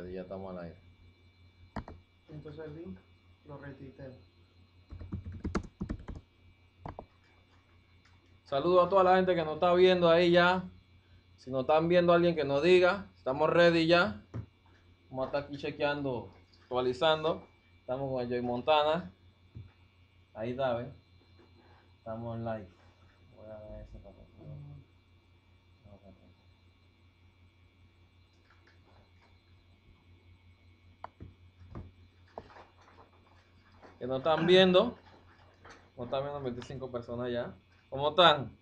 Ya estamos al aire. Entonces el link lo retuiteo. Saludos a toda la gente que nos está viendo ahí ya. Si nos están viendo alguien que nos diga, estamos ready ya. Vamos a estar aquí chequeando, actualizando. Estamos con el Joy Montana. Ahí está, ¿ven? Estamos en live. Voy a dar ese para que que nos están viendo. Nos están viendo 25 personas ya. ¿Cómo están?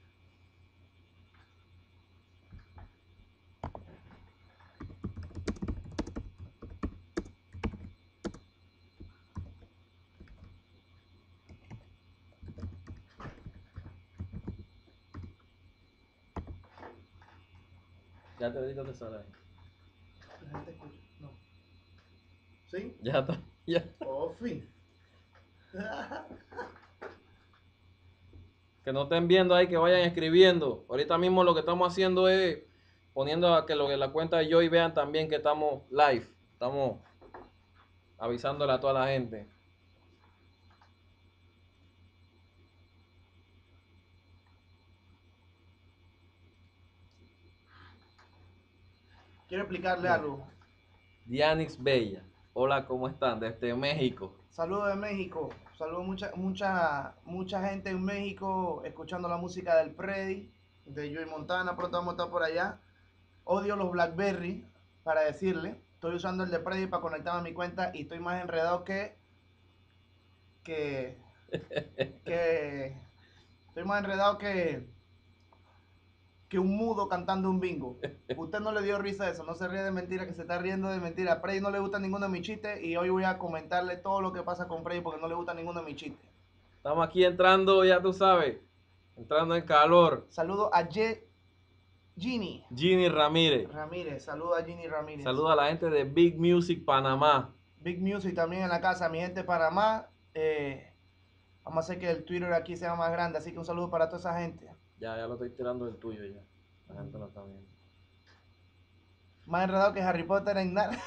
Ya te digo que sale ahí. La gente escucha. No. ¿Sí? Ya está. Ya. Oh, fin. Que no estén viendo ahí, que vayan escribiendo. Ahorita mismo lo que estamos haciendo es poniendo a que lo que la cuenta de Joy vean también que estamos live. Estamos avisándole a toda la gente. Quiero explicarle Mira, algo. Dianix Bella. Hola, ¿cómo están? Desde México. Saludos de México. Saludos mucha gente en México escuchando la música del Freddy, de Joey Montana. Pronto vamos a estar por allá. Odio los Blackberry, para decirle. Estoy usando el de Freddy para conectarme a mi cuenta y estoy más enredado que, que estoy más enredado que un mudo cantando un bingo. Usted no le dio risa a eso, no se ríe de mentira, que se está riendo de mentira. A Freddy no le gusta ninguno de mis chistes y hoy voy a comentarle todo lo que pasa con Freddy porque no le gusta ninguno de mis chistes. Estamos aquí entrando, ya tú sabes, entrando en calor. Saludo a Ginny Ginny Ramírez. Ramírez, saludo a Ginny Ramírez. Saluda a la gente de Big Music Panamá. Big Music también en la casa, mi gente de Panamá. Vamos a hacer que el Twitter aquí sea más grande, así que un saludo para toda esa gente. Ya lo estoy tirando del tuyo ya. La gente lo está viendo. Más enredado que Harry Potter en Narnia.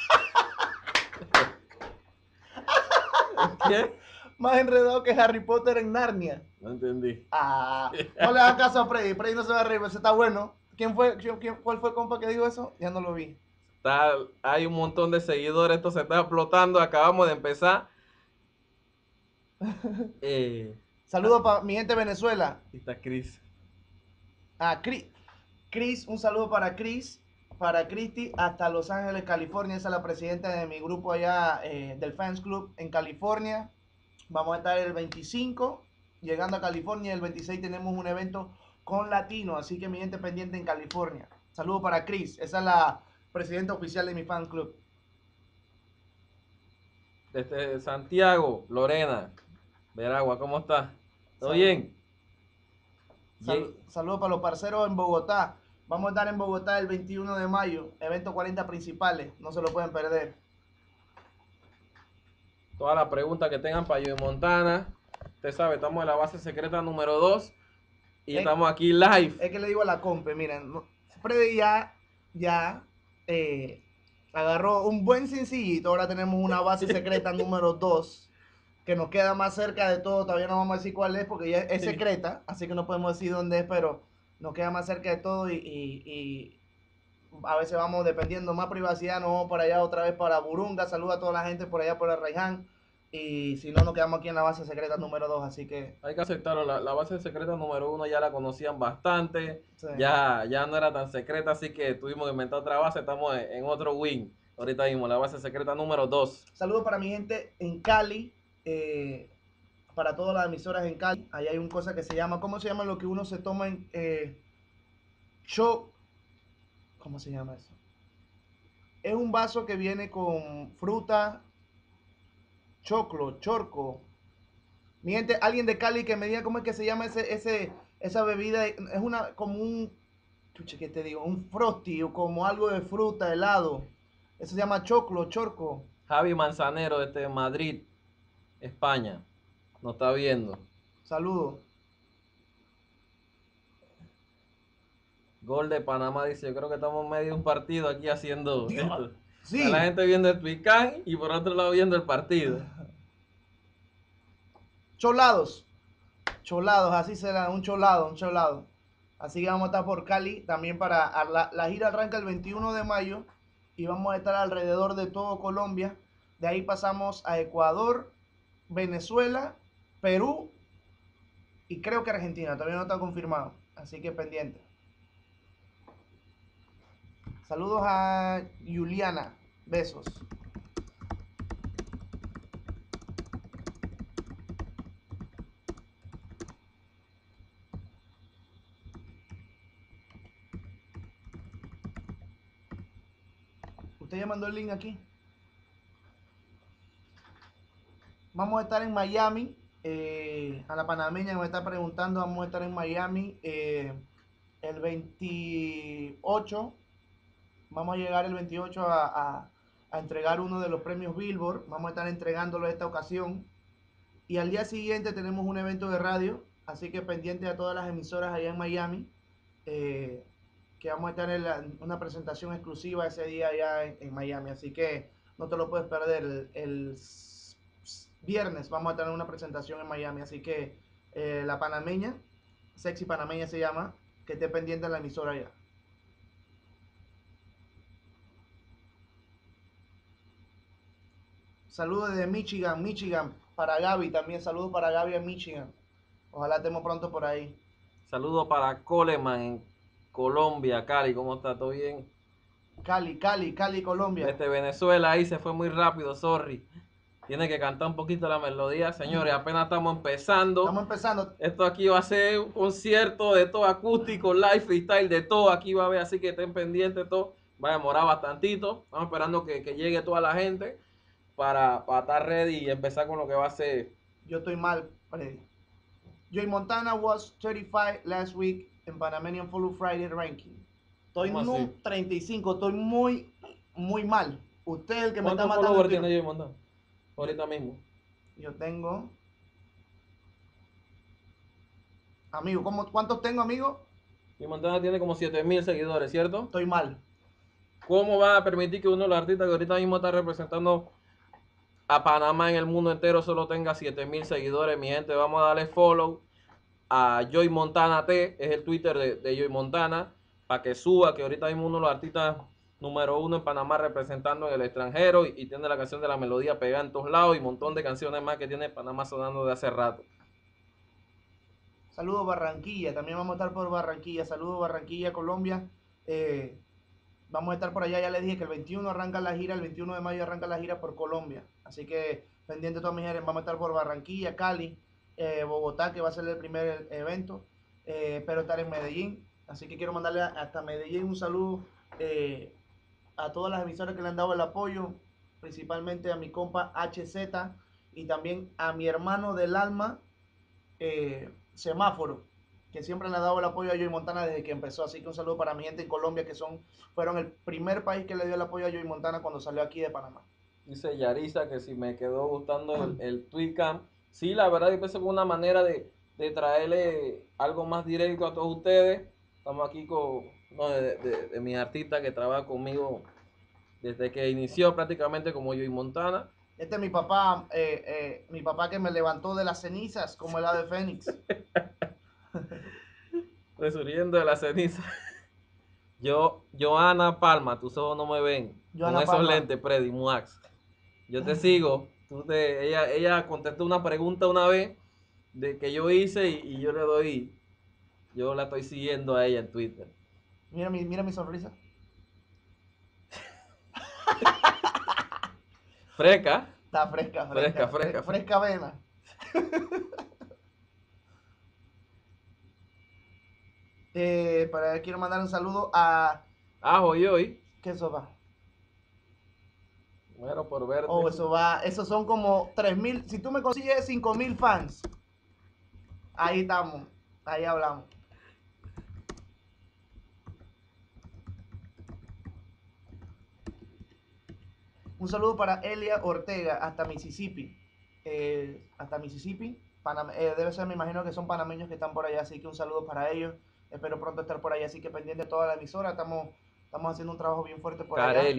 ¿Qué? Más enredado que Harry Potter en Narnia. No entendí. No le hagan caso a Freddy. Freddy no se va a reír, ese está bueno. ¿Cuál fue el compa que dijo eso? Ya no lo vi. Hay un montón de seguidores, esto se está explotando, acabamos de empezar. Saludos para mi gente de Venezuela. Aquí está Chris. Chris, un saludo para Chris, para Cristi, hasta Los Ángeles, California. Esa es la presidenta de mi grupo allá del Fans Club en California. Vamos a estar el 25 llegando a California. El 26 tenemos un evento con latino, así que mi gente pendiente en California. Saludos para Chris, esa es la presidenta oficial de mi fan club. Desde Santiago, Lorena, Veragua, ¿cómo está? ¿Todo bien? Saludos para los parceros en Bogotá. Vamos a estar en Bogotá el 21 de mayo, evento 40 principales, no se lo pueden perder. Todas las preguntas que tengan para Joey Montana. Usted sabe, estamos en la base secreta número 2 y estamos aquí live. Es que le digo a la compa, miren, Freddy ya agarró un buen sencillito. Ahora tenemos una base secreta número 2 que nos queda más cerca de todo. Todavía no vamos a decir cuál es porque ya es secreta, así que no podemos decir dónde es, pero nos queda más cerca de todo y a veces vamos dependiendo más privacidad, nos vamos por allá otra vez para Burunga. Saluda a toda la gente por allá por el Raiján. Y si no, nos quedamos aquí en la base secreta número 2, así que... Hay que aceptarlo, la base secreta número 1 ya la conocían bastante, Sí. ya no era tan secreta, así que tuvimos que inventar otra base, estamos en otro wing. Ahorita mismo, la base secreta número 2. Saludos para mi gente en Cali, para todas las emisoras en Cali. Ahí hay un cosa que se llama, ¿cómo se llama lo que uno se toma en ¿cómo se llama eso? Es un vaso que viene con fruta, chorco. Mi gente, alguien de Cali que me diga cómo es que se llama esa bebida. Es como un, ¿qué te digo? Un frosty o como algo de fruta, helado. Eso se llama chorco. Javi Manzanero desde Madrid, España, nos está viendo. Saludos. Gol de Panamá dice, yo creo que estamos en medio de un partido aquí haciendo esto. Sí. Está la gente viendo el Twicán y por otro lado viendo el partido. Cholados. Cholados, así será, un cholado, un cholado. Así que vamos a estar por Cali también para la gira arranca el 21 de mayo y vamos a estar alrededor de todo Colombia. De ahí pasamos a Ecuador, Venezuela, Perú y creo que Argentina. Todavía no está confirmado, así que pendiente. Saludos a Juliana. Besos. Usted ya mandó el link aquí. Vamos a estar en Miami. A la panameña me está preguntando, vamos a estar en Miami el 28. Vamos a llegar el 28 a entregar uno de los premios Billboard. Vamos a estar entregándolo esta ocasión. Y al día siguiente tenemos un evento de radio. Así que pendiente a todas las emisoras allá en Miami. Que vamos a tener una presentación exclusiva ese día allá en Miami. Así que no te lo puedes perder. El viernes vamos a tener una presentación en Miami. Así que la panameña, Sexy Panameña se llama, que esté pendiente en la emisora allá. Saludos desde Michigan, Michigan, para Gaby también, saludos para Gaby en Michigan. Ojalá estemos pronto por ahí. Saludos para Coleman en Colombia, Cali, ¿cómo está? ¿Todo bien? Cali, Colombia. Desde Venezuela ahí se fue muy rápido, sorry. Tiene que cantar un poquito la melodía, señores, apenas estamos empezando. Estamos empezando. Esto aquí va a ser un concierto de todo acústico, live, freestyle, de todo. Aquí va a haber, así que estén pendientes todo. Va a demorar bastantito. Estamos esperando que llegue toda la gente para estar ready y empezar con lo que va a ser. Yo estoy mal, Freddy. Joey Montana was 35 last week en Panamanian Follow Friday ranking. Estoy en un 35, estoy muy mal. Usted es el que me está matando. ¿Cuántos tiene Joey Montana? Ahorita mismo. Yo tengo... Amigo, ¿cuántos tengo, amigo? Joey Montana tiene como 7,000 seguidores, ¿cierto? Estoy mal. ¿Cómo va a permitir que uno de los artistas que ahorita mismo está representando a Panamá en el mundo entero solo tenga 7,000 seguidores? Mi gente, vamos a darle follow a Joey Montana T, es el Twitter de Joey Montana, para que suba, que ahorita mismo uno de los artistas número 1 en Panamá representando en el extranjero y tiene la canción de la melodía pegada en todos lados y un montón de canciones más que tiene Panamá sonando de hace rato. Saludos Barranquilla, también vamos a estar por Barranquilla. Saludos Barranquilla, Colombia. Vamos a estar por allá, ya les dije que el 21 arranca la gira, el 21 de mayo arranca la gira por Colombia. Así que pendiente todas mis gente, vamos a estar por Barranquilla, Cali, Bogotá, que va a ser el primer evento. Espero estar en Medellín. Así que quiero mandarle hasta Medellín un saludo a todas las emisoras que le han dado el apoyo, principalmente a mi compa HZ y también a mi hermano del alma, Semáforo, que siempre le ha dado el apoyo a Joey Montana desde que empezó. Así que un saludo para mi gente en Colombia, que fueron el primer país que le dio el apoyo a Joey Montana cuando salió aquí de Panamá. Dice Yarisa que si me quedó gustando el Twicam. Sí, la verdad yo pensé que una manera de traerle algo más directo a todos ustedes. Estamos aquí con de mis artistas que trabajan conmigo desde que inició prácticamente como Joey Montana. Este es mi papá que me levantó de las cenizas como el ave fénix. Resurgiendo de la ceniza. Joana Palma, tus ojos no me ven. Joana con esos Palma. lentes, Freddy Muax. Yo te sigo. Ella contestó una pregunta una vez de que yo hice y yo le doy. Yo la estoy siguiendo a ella en Twitter. Mira mi sonrisa. Fresca. Está fresca vena. Quiero mandar un saludo a... Hoy. ¿Qué eso va? Muero por verte. Oh, eso va. Esos son como 3,000. Si tú me consigues 5,000 fans, ahí estamos. Ahí hablamos. Un saludo para Elia Ortega, hasta Mississippi. Debe ser, me imagino que son panameños que están por allá, así que un saludo para ellos. Espero pronto estar por allá, así que pendiente de toda la emisora. Estamos haciendo un trabajo bien fuerte por Carelis. allá.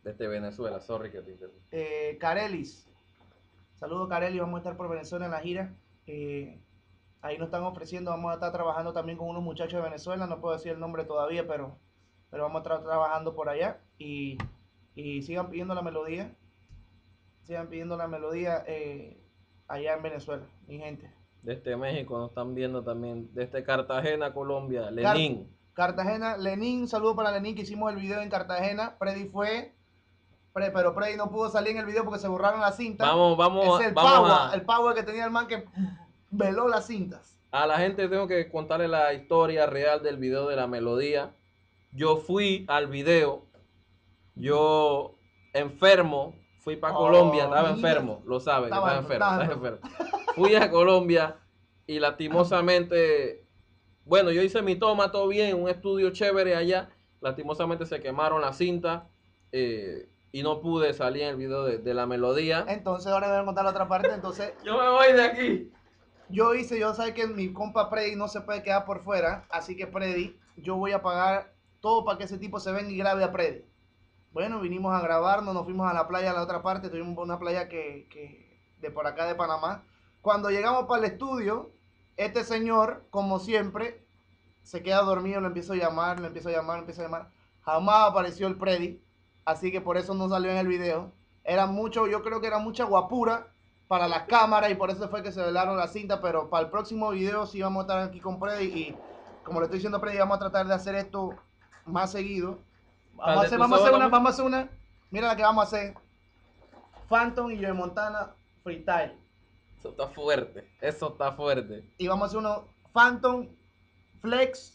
Desde Venezuela, sorry que te interrumpí. Carelis. Saludos, Carelis. Vamos a estar por Venezuela en la gira. Ahí nos están ofreciendo. Vamos a estar trabajando también con unos muchachos de Venezuela. No puedo decir el nombre todavía, pero vamos a estar trabajando por allá. Y sigan pidiendo la melodía. Sigan pidiendo la melodía allá en Venezuela, mi gente. Desde México nos están viendo también. Desde Cartagena, Colombia, Lenín. Cartagena, Lenín, saludo para Lenín, que hicimos el video en Cartagena. Freddy fue, pero Freddy no pudo salir en el video porque se borraron las cintas. Vamos, es el power que tenía el man que veló las cintas. A la gente tengo que contarle la historia real del video de la melodía. Yo fui al video, yo enfermo, fui para Colombia, estaba enfermo, lo saben, estaba enfermo. Fui a Colombia y lastimosamente, bueno, yo hice mi toma, todo bien, un estudio chévere allá, lastimosamente se quemaron las cintas y no pude salir en el video de la melodía. Entonces ahora voy a contar la otra parte, entonces... Yo me voy de aquí. Yo sé que mi compa Freddy no se puede quedar por fuera, así que Freddy, yo voy a pagar todo para que ese tipo se venga y grabe a Freddy. Bueno, vinimos a grabarnos, nos fuimos a la playa a la otra parte, tuvimos una playa que de por acá de Panamá. Cuando llegamos para el estudio, este señor, como siempre, se queda dormido, lo empiezo a llamar. Jamás apareció el Freddy, así que por eso no salió en el video. Yo creo que era mucha guapura para las cámaras y por eso fue que se velaron la cinta, pero para el próximo video sí vamos a estar aquí con Freddy y como le estoy diciendo a Freddy, vamos a tratar de hacer esto más seguido. Vamos a hacer una, mira la que vamos a hacer. Phantom y Joey Montana freestyle. Eso está fuerte. Y vamos a hacer uno Phantom, Flex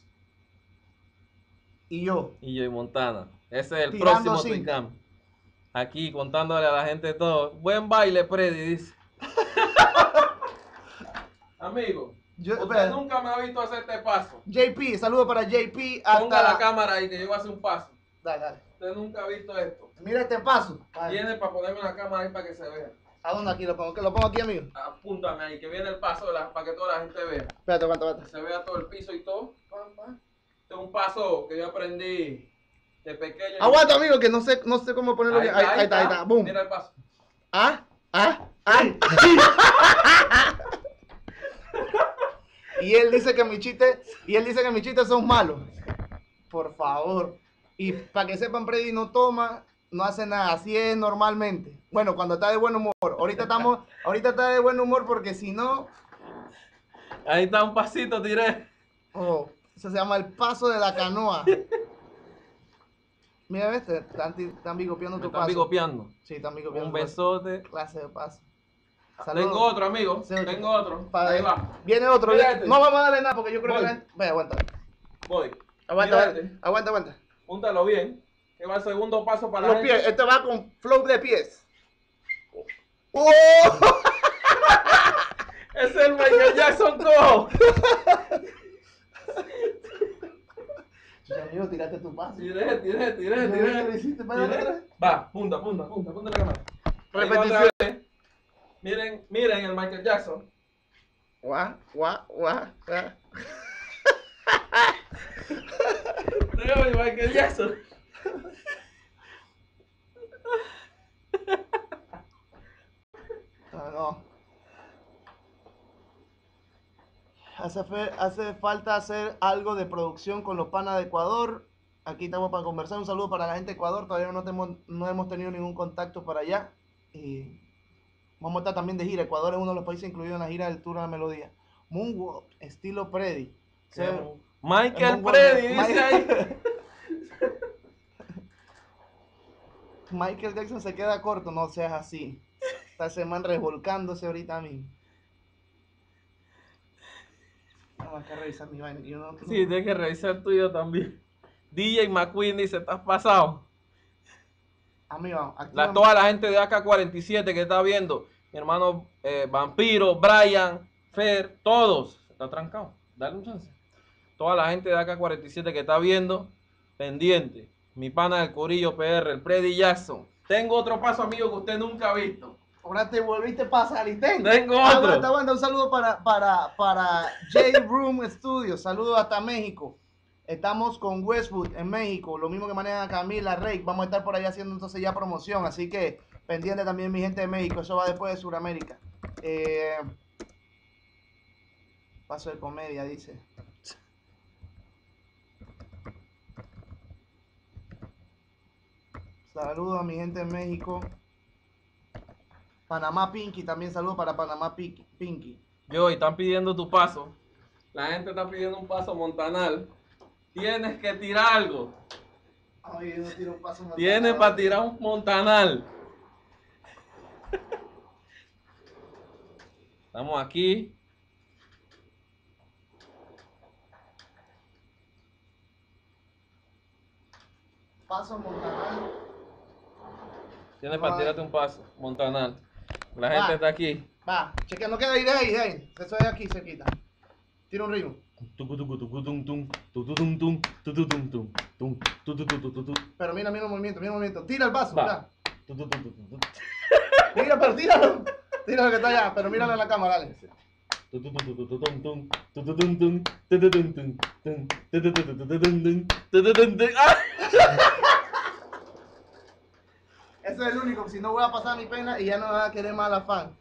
y yo. Y Joey Montana. Ese es el próximo Twicam. Aquí contándole a la gente todo. Buen baile, Freddy, dice. Amigo, usted nunca me ha visto hacer este paso. JP, saludo para JP. Ponga la cámara ahí que yo voy a hacer un paso. Dale. Usted nunca ha visto esto. Mira este paso. Viene para ponerme la cámara ahí para que se vea. ¿A dónde aquí lo pongo? ¿Que lo pongo aquí, amigo? Apúntame ahí, que viene el paso para que toda la gente vea. Espérate, aguanta. Que se vea todo el piso y todo. Este es un paso que yo aprendí de pequeño. Aguanta, amigo, que no sé cómo ponerlo bien. Ahí está. Boom. Mira el paso. Y él dice que mis chistes son malos. Por favor. Y para que sepan, Freddy no toma, no hace nada, así es normalmente. Bueno, cuando está de buen humor. Ahorita está de buen humor porque si no... Ahí está un pasito, tiré. Oh, eso se llama el paso de la canoa. Mira, ¿ves? Están bigopeando tu paso. Están bigopeando. Sí, están bigopeando. Un besote. Clase de paso. Saludos. Tengo otro, amigo. Sí, tengo otro. Ahí va. Viene otro. No vamos a darle nada porque yo creo que... Ve, aguanta. Voy. Aguanta. Púntalo bien. Que va el segundo paso para los pies. Este va con flow de pies. ¡Oh! Es el Michael Jackson cojo. Amigo, tiraste tu paso. Tiré. Va, punta la cámara. Repetición. Miren el Michael Jackson. Guau. Michael Jackson. No. Hace falta hacer algo de producción con los panas de Ecuador. Aquí estamos para conversar. Un saludo para la gente de Ecuador. Todavía no hemos tenido ningún contacto para allá. Y vamos a estar también de gira. Ecuador es uno de los países incluidos en la gira del Tour de la Melodía. Moonwalk, estilo Freddy. Michael Freddy, dice ahí. Michael Jackson se queda corto, no seas así. Esta semana revolcándose ahorita mismo. Vamos a revisar mi vaina. Sí, tienes que revisar tuyo también. DJ McQueen dice, ¿estás pasado? Amigo, toda la gente de AK-47 que está viendo, mi hermano Vampiro, Brian, Fer, todos. Está trancado, dale un chance. Toda la gente de AK-47 que está viendo, pendiente. Mi pana del Corillo PR, el Freddy Jackson. Tengo otro paso, amigo, que usted nunca ha visto. Ahora te volviste a pasar y tengo otro. Aguanta, un saludo para J Room Studios. Saludos hasta México. Estamos con Westwood en México, lo mismo que manejan a Camila, Rey. Vamos a estar por ahí haciendo entonces ya promoción, así que pendiente también mi gente de México, eso va después de Sudamérica. Paso de comedia, dice. Saludos a mi gente de México. Panamá Pinky, también saludos para Panamá Pinky. Yo, y están pidiendo tu paso. La gente está pidiendo un paso montanal. Tienes que tirar algo. Ay, yo no tiro un paso montanal. Tienes para tirar un montanal. Estamos aquí. Paso montanal. Tienes No para hay. tirarte un paso montanal. La gente está aquí. Va, chequea, no queda ahí, de ahí. Eso es aquí, se quita. Tira un ritmo. Pero mira el movimiento. Tira el paso, Va. mira. Mira, pero tíralo. Tíralo que está allá, pero míralo en la cámara, dale. Ese es el único, si no voy a pasar mi pena y ya no me va a querer más la fan.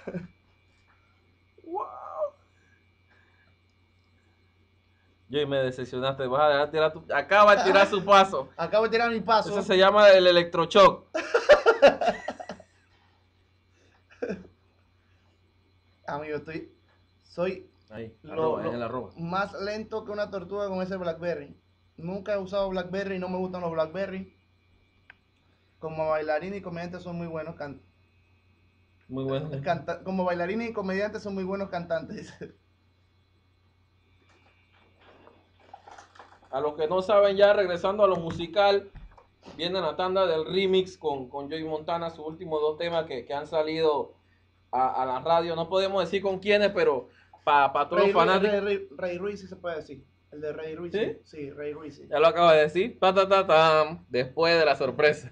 Wow. Yo, y me decepcionaste. Vas a dejar tirar acaba de tirar su paso. Acabo de tirar mi paso. Ese se llama el electroshock. Amigo, soy Ahí, lo en el arroba. más lento que una tortuga con ese Blackberry. Nunca he usado Blackberry y no me gustan los Blackberry. Como bailarín y comediante son muy buenos Muy bueno. como bailarines y comediantes son muy buenos cantantes. A los que no saben, ya regresando a lo musical, viene la tanda del remix con Joey Montana, sus últimos dos temas que han salido a la radio. No podemos decir con quiénes, pero para todos los fanáticos. Rey Ruiz sí se puede decir. El de Rey Ruiz. ¿Sí? Sí, Rey Ruiz. Sí. Ya lo acabo de decir. Tam, después de la sorpresa.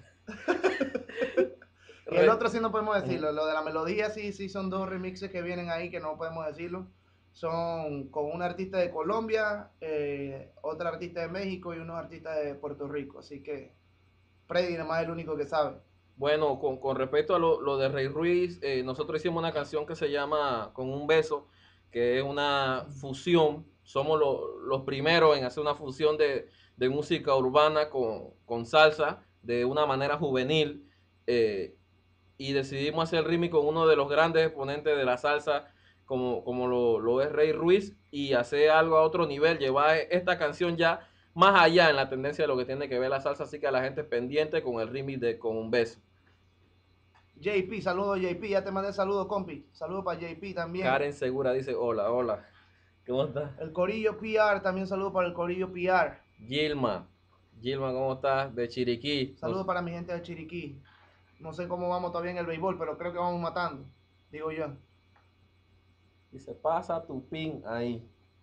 Y el otro sí no podemos decirlo. Lo de la melodía sí son dos remixes que vienen ahí que no podemos decirlo. Son con un artista de Colombia, otro artista de México y unos artistas de Puerto Rico. Así que Freddy nada más es el único que sabe. Bueno, con respecto a lo de Rey Ruiz, nosotros hicimos una canción que se llama Con un beso, que es una fusión. Somos los primeros en hacer una fusión de música urbana con salsa de una manera juvenil. Y decidimos hacer el remix con uno de los grandes exponentes de la salsa, como lo es Rey Ruiz, y hacer algo a otro nivel, llevar esta canción ya más allá en la tendencia de lo que tiene que ver la salsa, así que a la gente es pendiente con el remix de Con un beso. JP, saludos JP, ya te mandé saludos, compi. Saludos para JP también. Karen Segura dice, hola, hola. ¿Cómo estás? El Corillo PR, también saludos para el Corillo PR. Gilma, ¿cómo estás? De Chiriquí. Saludos para mi gente de Chiriquí. No sé cómo vamos todavía en el béisbol, pero creo que vamos matando, digo yo. Dice, pasa tu pin ahí.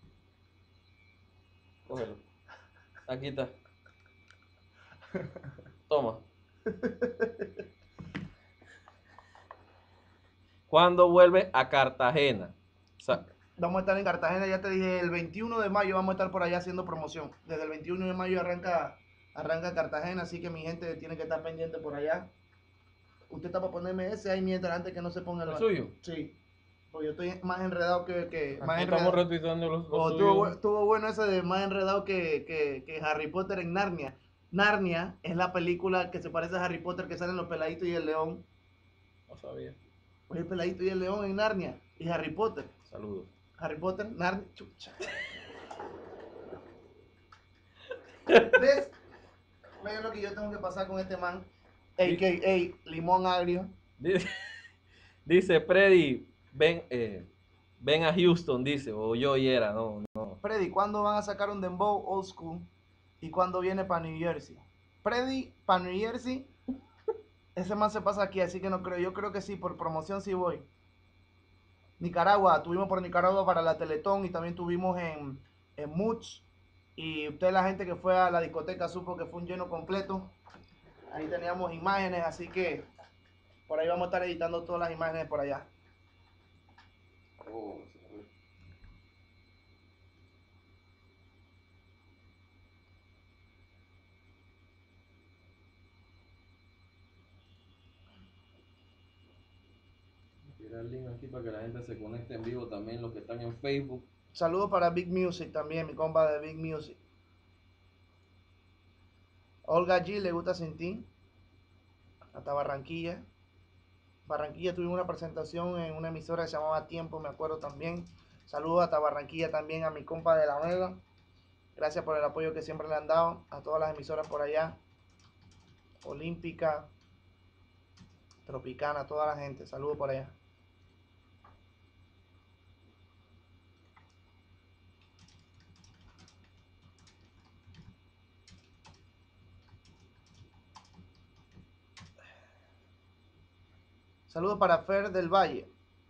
Cógelo. Aquí está. Toma. ¿Cuándo vuelve a Cartagena? Vamos a estar en Cartagena, ya te dije, el 21 de mayo vamos a estar por allá haciendo promoción. Desde el 21 de mayo arranca Cartagena, así que mi gente tiene que estar pendiente por allá. Usted está para ponerme ese ahí mientras antes que no se ponga ¿El suyo? Sí. Porque yo estoy más enredado que más enredado. Estamos retuiteando los estuvo bueno ese de más enredado que Harry Potter en Narnia. Narnia es la película que se parece a Harry Potter, que salen los peladitos y el león. No sabía. Pues el peladito y el león en Narnia. Y Harry Potter. Saludos. Harry Potter, Narnia. Chucha. ¿Ves? Vean lo que yo tengo que pasar con este man. A.K.A. Limón Agrio. Dice Freddy, ven a Houston, dice, o yo y era, no. Freddy, ¿cuándo van a sacar un Dembow Old School? ¿Y cuándo viene para New Jersey? Freddy, para New Jersey, ese man se pasa aquí, así que no creo. Yo creo que sí, por promoción sí voy. Nicaragua, tuvimos por Nicaragua para la Teletón y también tuvimos en Much. Y usted, la gente que fue a la discoteca, supo que fue un lleno completo. Ahí teníamos imágenes, así que por ahí vamos a estar editando todas las imágenes por allá. Tira el link aquí para que la gente se conecte en vivo también, los que están en Facebook. Saludos para Big Music también, mi compa de Big Music. Olga G le gusta sentir. Hasta Barranquilla. Barranquilla tuvimos una presentación en una emisora que se llamaba Tiempo, me acuerdo también. Saludos hasta Barranquilla también a mi compa de La Vega. Gracias por el apoyo que siempre le han dado a todas las emisoras por allá. Olímpica, Tropicana, toda la gente. Saludos por allá. Saludos para Fer del Valle.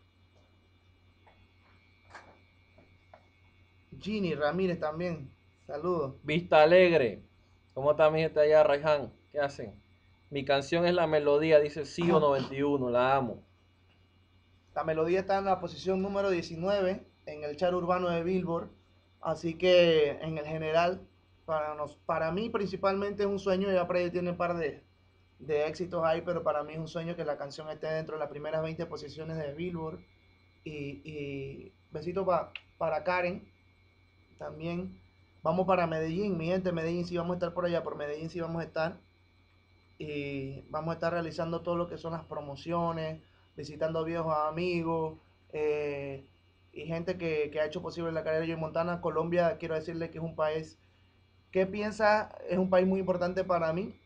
Ginny Ramírez también. Saludos. Vista Alegre. ¿Cómo está mi gente allá, Raihan? ¿Qué hacen? Mi canción es La Melodía, dice Sio 91, la amo. La melodía está en la posición número 19 en el chart urbano de Billboard. Así que en el general, para mí principalmente es un sueño. Ya Freddy tiene un par de éxitos ahí, pero para mí es un sueño que la canción esté dentro de las primeras 20 posiciones de Billboard. Y besito para Karen también. Vamos para Medellín, mi gente, Medellín sí vamos a estar por allá, por Medellín sí vamos a estar. Y vamos a estar realizando todo lo que son las promociones, visitando viejos amigos y gente que ha hecho posible la carrera de Joey Montana. Colombia, quiero decirle que es un país que piensa, es un país muy importante para mí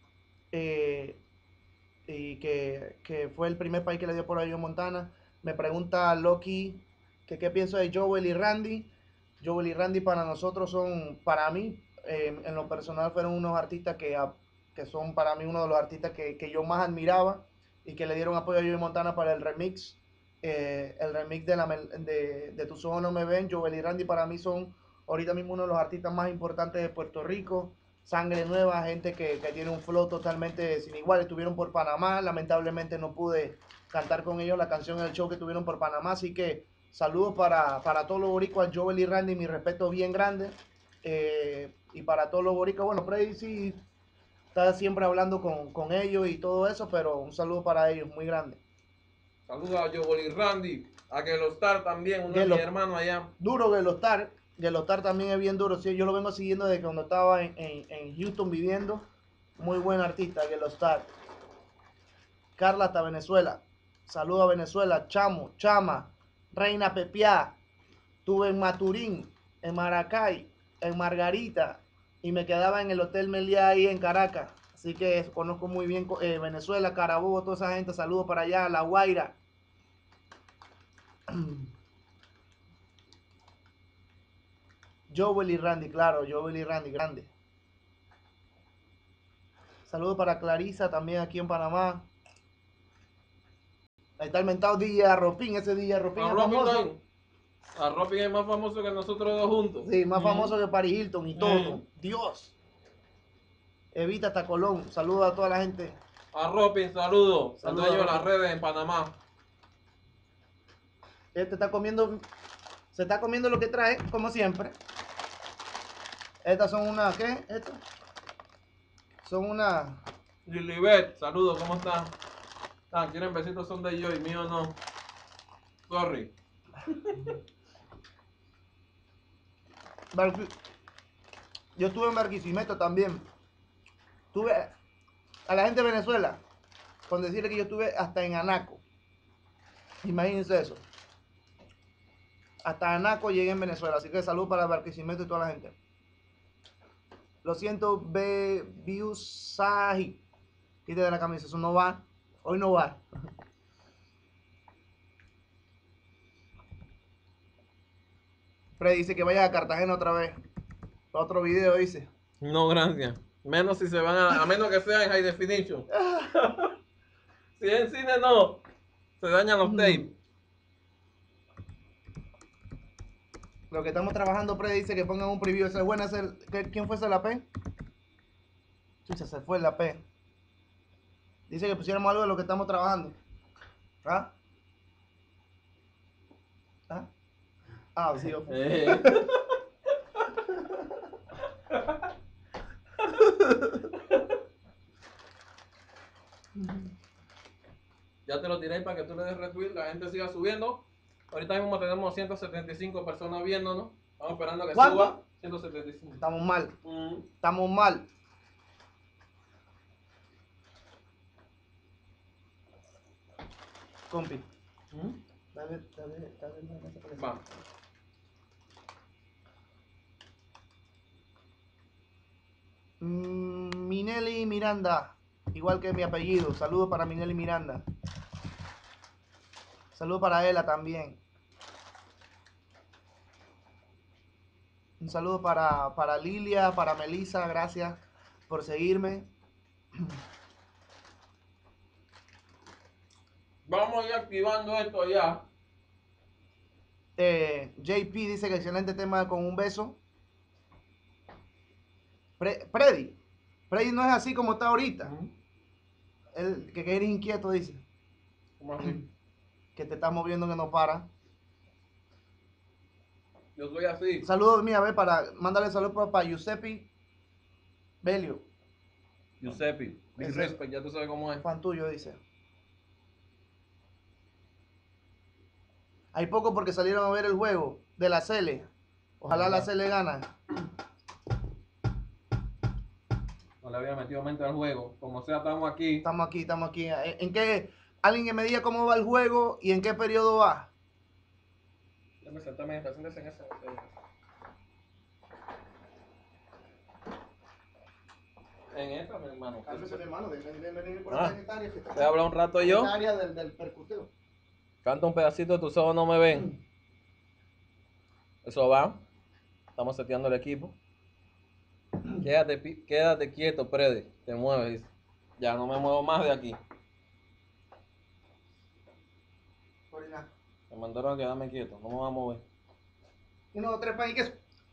y que fue el primer país que le dio por a Joey Montana. Me pregunta Loki que qué pienso de Joel y Randy. Joel y Randy para nosotros son, para mí, en lo personal fueron unos artistas que son para mí uno de los artistas que yo más admiraba y que le dieron apoyo a Joey Montana para el remix de Tus ojos no me ven. Joel y Randy para mí son ahorita mismo uno de los artistas más importantes de Puerto Rico. Sangre nueva, gente que tiene un flow totalmente sin igual. Estuvieron por Panamá, lamentablemente no pude cantar con ellos la canción en el show que tuvieron por Panamá, así que saludos para todos los boricuas, Joel y Randy, mi respeto bien grande. Y para todos los boricuas, bueno, Freddy sí está siempre hablando con ellos y todo eso, pero un saludo para ellos muy grande. Saludos a Joel y Randy, a Gelostar también, uno de mis hermanos allá. Duro Gelostar también es bien duro, sí, yo lo vengo siguiendo desde cuando estaba en Houston viviendo. Muy buen artista, Gelostar. Carla hasta Venezuela. Saludos a Venezuela, Chamo, Chama, Reina Pepiá. Estuve en Maturín, en Maracay, en Margarita y me quedaba en el Hotel Meliá ahí en Caracas. Así que conozco muy bien Venezuela, Carabobo, toda esa gente. Saludos para allá, La Guaira. Joel y Randy, claro, Joel y Randy, grande. Saludos para Clarisa también aquí en Panamá. Ahí está el mentado DJ Arropín, ese DJ Arropín es famoso. Arropín es más famoso que nosotros dos juntos. Sí, más famoso que Paris Hilton y todo. Dios. Evita hasta Colón. Saludos a toda la gente. Arropín, saludos. El dueño de las redes en Panamá. Este está comiendo, se está comiendo lo que trae, como siempre. Estas son unas, ¿qué? Estas son unas. Lilibet, saludos, ¿cómo están? ¿Quieren besitos? Son de yo y mío no. Sorry. Yo estuve en Barquisimeto también. Tuve a la gente de Venezuela con decirle que yo estuve hasta en Anaco. Imagínense eso. Hasta Anaco llegué en Venezuela. Así que salud para Barquisimeto y toda la gente. Lo siento, Biusahi. Quítate la camisa, eso no va. Hoy no va. Freddy dice que vaya a Cartagena otra vez. Otro video dice. No, gracias. Menos si se van a menos que sea en high definition. Si en cine no, se dañan los tapes. Lo que estamos trabajando, Freddy dice que pongan un preview. Esa es buena. ¿Quién fue ese la P? Chucha, se fue la P. Dice que pusiéramos algo de lo que estamos trabajando. ¿Ah? ¿Ah? Ah, sí, ok. Ya te lo tiré para que tú le des retweet, la gente siga subiendo. Ahorita mismo tenemos 175 personas viéndonos. Estamos esperando que ¿Cuánto? suba. 175. Estamos mal. Estamos mal. Compi. Dale. Vamos. Minelli Miranda. Igual que mi apellido. Saludos para Minelli Miranda. Saludos para Ela también. Un saludo para Lilia, para Melissa. Gracias por seguirme. Vamos a ir activando esto ya. JP dice que excelente tema con un beso. Freddy no es así como está ahorita. El que eres inquieto, dice. ¿Cómo así? Que te estás moviendo que no para. Yo soy así. Saludos, mía, mándale saludos para Giuseppe Belio. Giuseppe, big respect, ya tú sabes cómo es. Fan tuyo, dice. Hay poco porque salieron a ver el juego de la Cele. Ojalá la Cele gana. No le había metido mente al juego. Como sea, estamos aquí. Estamos aquí. ¿En qué? Alguien que me diga cómo va el juego y en qué periodo va. Exactamente, siéntese en esa. En esta, mi hermano. Cálmese, mi hermano, venir por Ah, esta área. voy a hablar un rato yo. Esta área del percuteo. Canta un pedacito de tus ojos, no me ven. Eso va. Estamos seteando el equipo. Quédate quieto, Freddy. Te mueves, dice. Ya no me muevo más de aquí. Me mandaron a quedarme quieto, no me voy a mover. 1, 2, 3, pan y queso.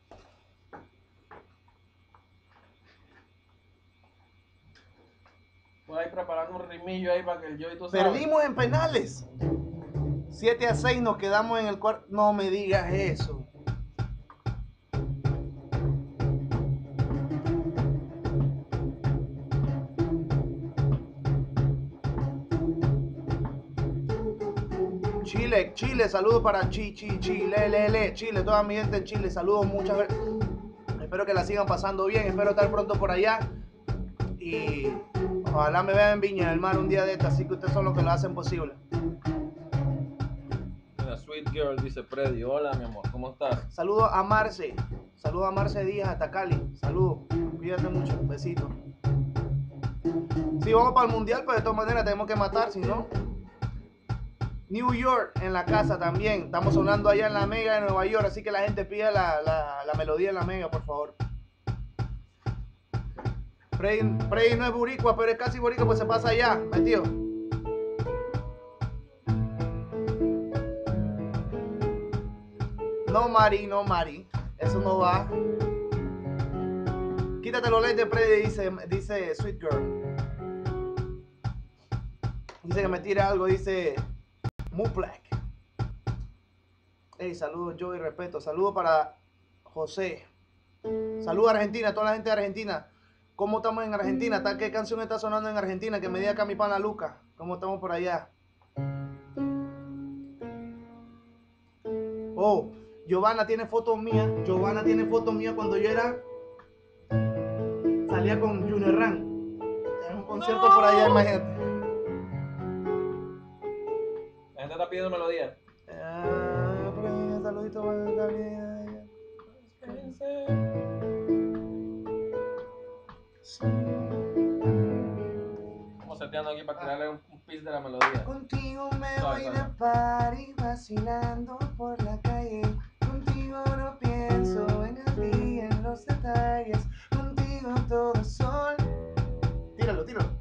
Voy a ir preparando un rimillo ahí para que el Joey, tú sabes. Perdimos en penales. 7-6 nos quedamos en el cuarto. No me digas eso. Chile, saludos para Chile, toda mi gente en Chile, saludos muchas veces. Espero que la sigan pasando bien, espero estar pronto por allá. Y ojalá me vean en Viña del Mar un día de estos, así que ustedes son los que lo hacen posible. Una sweet girl, dice Freddy. Hola, mi amor, ¿cómo estás? Saludos a Marce Díaz hasta Cali, saludos, cuídate mucho, besitos. Sí, vamos para el mundial, pero de todas maneras tenemos que matar, si no. New York en la casa también. Estamos sonando allá en la Mega de Nueva York, así que la gente pida la melodía en la Mega, por favor. Freddy no es boricua, pero es casi boricua, pues se pasa allá, metido. No, Mari, eso no va. Quítate los lentes, Freddy, dice Sweet Girl. Dice que me tire algo, dice Muplac. Hey, saludos, Joey, respeto. Saludos para José. Saludos a Argentina, toda la gente de Argentina. ¿Cómo estamos en Argentina? ¿Qué canción está sonando en Argentina? Que me diga acá mi pana Luca. ¿Cómo estamos por allá? Oh, Giovanna tiene fotos mías. Cuando yo salía con Junior Ran. En un concierto por allá, imagínate. La gente está pidiendo melodía. Saludito para Estamos seteando aquí para crearle un piece de la melodía. Contigo me voy de party, vacilando por la calle. Contigo no pienso en el día, en los detalles. Contigo todo es sol. Tíralo.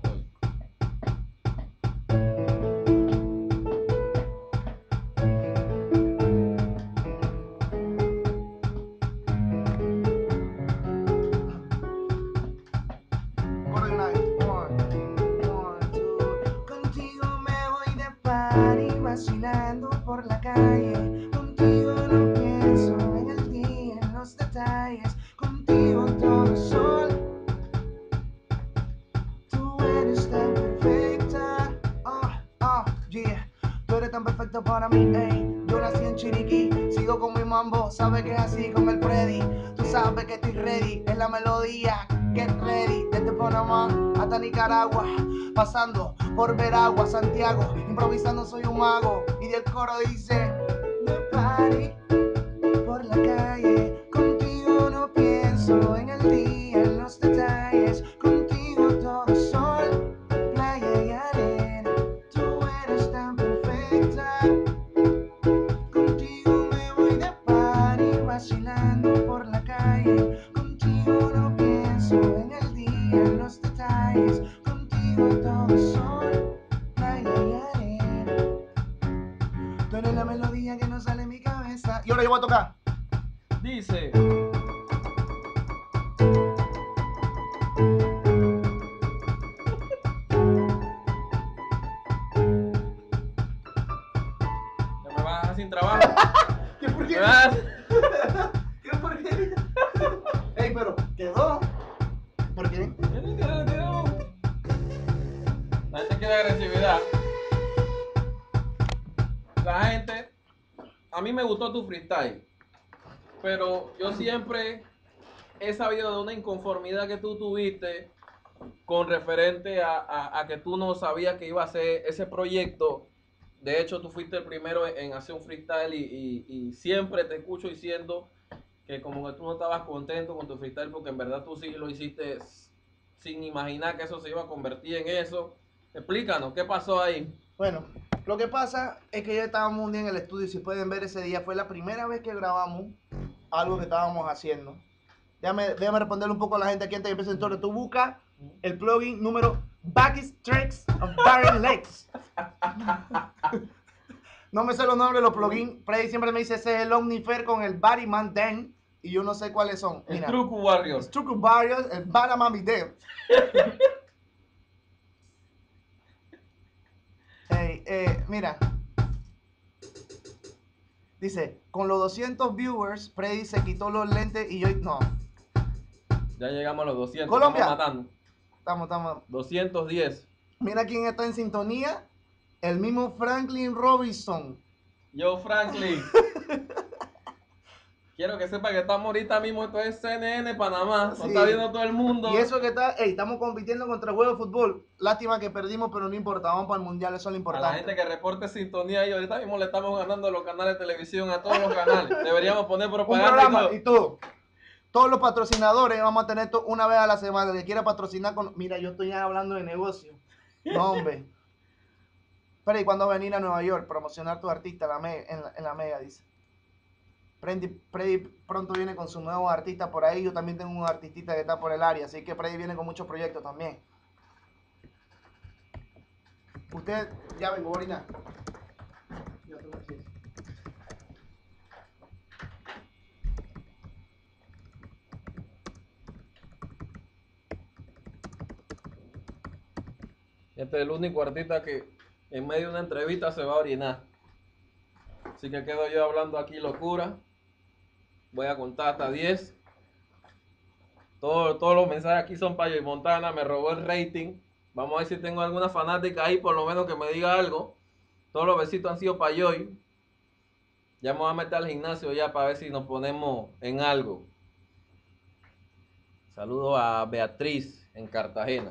Vacilando por la calle, contigo no pienso en el día, en los detalles, contigo todo es sol. Tú Yeah, tú eres tan perfecta para mí, ey. Yo nací en Chiriquí, sigo con mi mambo, sabes que es así con el Freddy. Tú sabes que estoy ready, es la melodía, get ready. Desde Panamá hasta Nicaragua, pasando por Veragua, Santiago, improvisando soy un mago. Y del coro dice, the party por la calle, contigo no pienso en el día, en los detalles, contigo todo sol, playa y arena, tú eres tan perfecta, contigo me voy de party, vacilando por la calle, contigo no pienso en el día, en los detalles, contigo todo sol, playa y arena, tú eres la melodía que no sale en mi cabeza. Y ahora yo voy a tocar. Dice. ¿Ya me vas a dejar sin trabajo? ¿Qué por qué? ¿Me vas a- ¿Qué por qué? Ey, pero quedó. ¿Por qué? La gente quiere agresividad. La gente, a mí me gustó tu freestyle, pero yo siempre he sabido de una inconformidad que tú tuviste con referente a que tú no sabías que iba a hacer ese proyecto. De hecho, tú fuiste el primero en hacer un freestyle y siempre te escucho diciendo que como que tú no estabas contento con tu freestyle porque en verdad tú sí lo hiciste sin imaginar que eso se iba a convertir en eso. Explícanos, ¿qué pasó ahí? Bueno, lo que pasa es que ya estábamos un día en el estudio y si pueden ver ese día fue la primera vez que grabamos algo que estábamos haciendo. Déjame responderle un poco a la gente aquí antes de empezar. Entonces, tú buscas el plugin número Backis Tracks of Barren Lakes. No me sé los nombres de los plugins. Freddy siempre me dice ese es el Omnifer con el Body Man Den. Y yo no sé cuáles son. El Mira, Truco Warrior. el Truco Barrios, el Banamami Den. Mira. Dice, con los 200 viewers, Freddy se quitó los lentes y yo... No, Ya llegamos a los 200. Colombia. Estamos matando. estamos. 210. Mira quién está en sintonía. El mismo Franklin Robinson. Yo, Franklin. Quiero que sepa que estamos ahorita mismo, esto es CNN Panamá, nos Sí. está viendo todo el mundo. Y eso que está, estamos compitiendo contra el juego de fútbol. Lástima que perdimos, pero no importa, vamos para el mundial, eso es lo A importante. la gente que reporte sintonía y ahorita mismo le estamos ganando a los canales de televisión, a todos los canales. Deberíamos poner Un propaganda programa y y todo. todo. Todos los patrocinadores vamos a tener esto una vez a la semana. El que quiera patrocinar con... Mira, yo estoy ya hablando de negocio. No, hombre. Pero ¿y cuándo venir a Nueva York? Promocionar tu artista en la Mega, dice. Freddy pronto viene con su nuevo artista por ahí. Yo también tengo un artista que está por el área. Así que Freddy viene con muchos proyectos también. Usted, ya vengo, Borina. Yo tengo aquí. Este es el único artista que en medio de una entrevista se va a orinar. Así que quedo yo hablando aquí locura. Voy a contar hasta 10. Todos los mensajes aquí son para Joey Montana. Me robó el rating. Vamos a ver si tengo alguna fanática ahí, por lo menos que me diga algo. Todos los besitos han sido para Joey. Ya me voy a meter al gimnasio ya para ver si nos ponemos en algo. Saludos a Beatriz en Cartagena.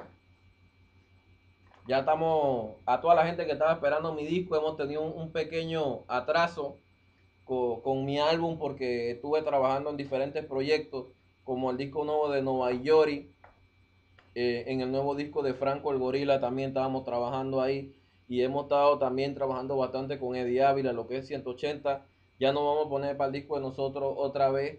Ya estamos, a toda la gente que estaba esperando mi disco, hemos tenido un pequeño atraso con mi álbum porque estuve trabajando en diferentes proyectos, como el disco nuevo de Nova Yori, en el nuevo disco de Franco el Gorila también estábamos trabajando ahí, y hemos estado también trabajando bastante con Eddie Ávila, lo que es 180. Ya nos vamos a poner para el disco de nosotros otra vez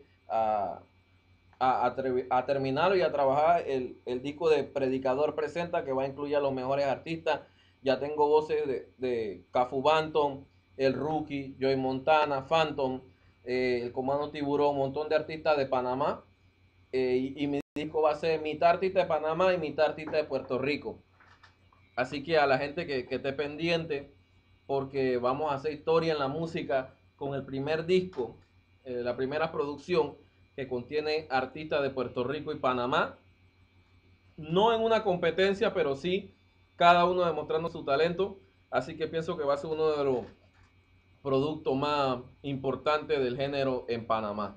a terminar y a trabajar el disco de Predicador Presenta, que va a incluir a los mejores artistas. Ya tengo voces de Cafu Banton, El Rookie, Joey Montana, Phantom, el Comando Tiburón, un montón de artistas de Panamá. Y mi disco va a ser mitad artista de Panamá y mitad artista de Puerto Rico. Así que a la gente que esté pendiente, porque vamos a hacer historia en la música con el primer disco, la primera producción que contiene artistas de Puerto Rico y Panamá. No en una competencia, pero sí cada uno demostrando su talento. Así que pienso que va a ser uno de los productos más importantes del género en Panamá.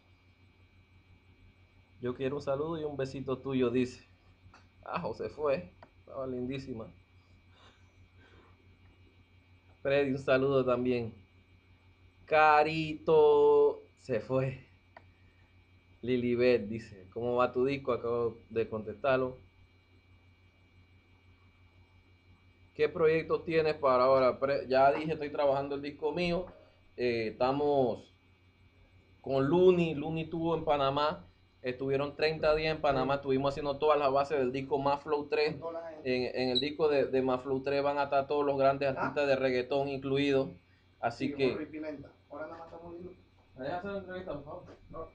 Yo quiero un saludo y un besito tuyo, dice. Ah, José fue. Estaba lindísima. Freddy, un saludo también. Carito se fue. Lilibet dice, ¿cómo va tu disco? Acabo de contestarlo. ¿Qué proyectos tienes para ahora? Ya dije, estoy trabajando el disco mío. Estamos con Looney. Looney estuvo en Panamá. Estuvieron 30 días en Panamá. Estuvimos haciendo todas las bases del disco Maflow 3. En el disco de Maflow 3 van a estar todos los grandes artistas de reggaetón incluidos. Así que... Ahora nada más estamos viendo. ¿Me dejas hacer una entrevista, por favor? No.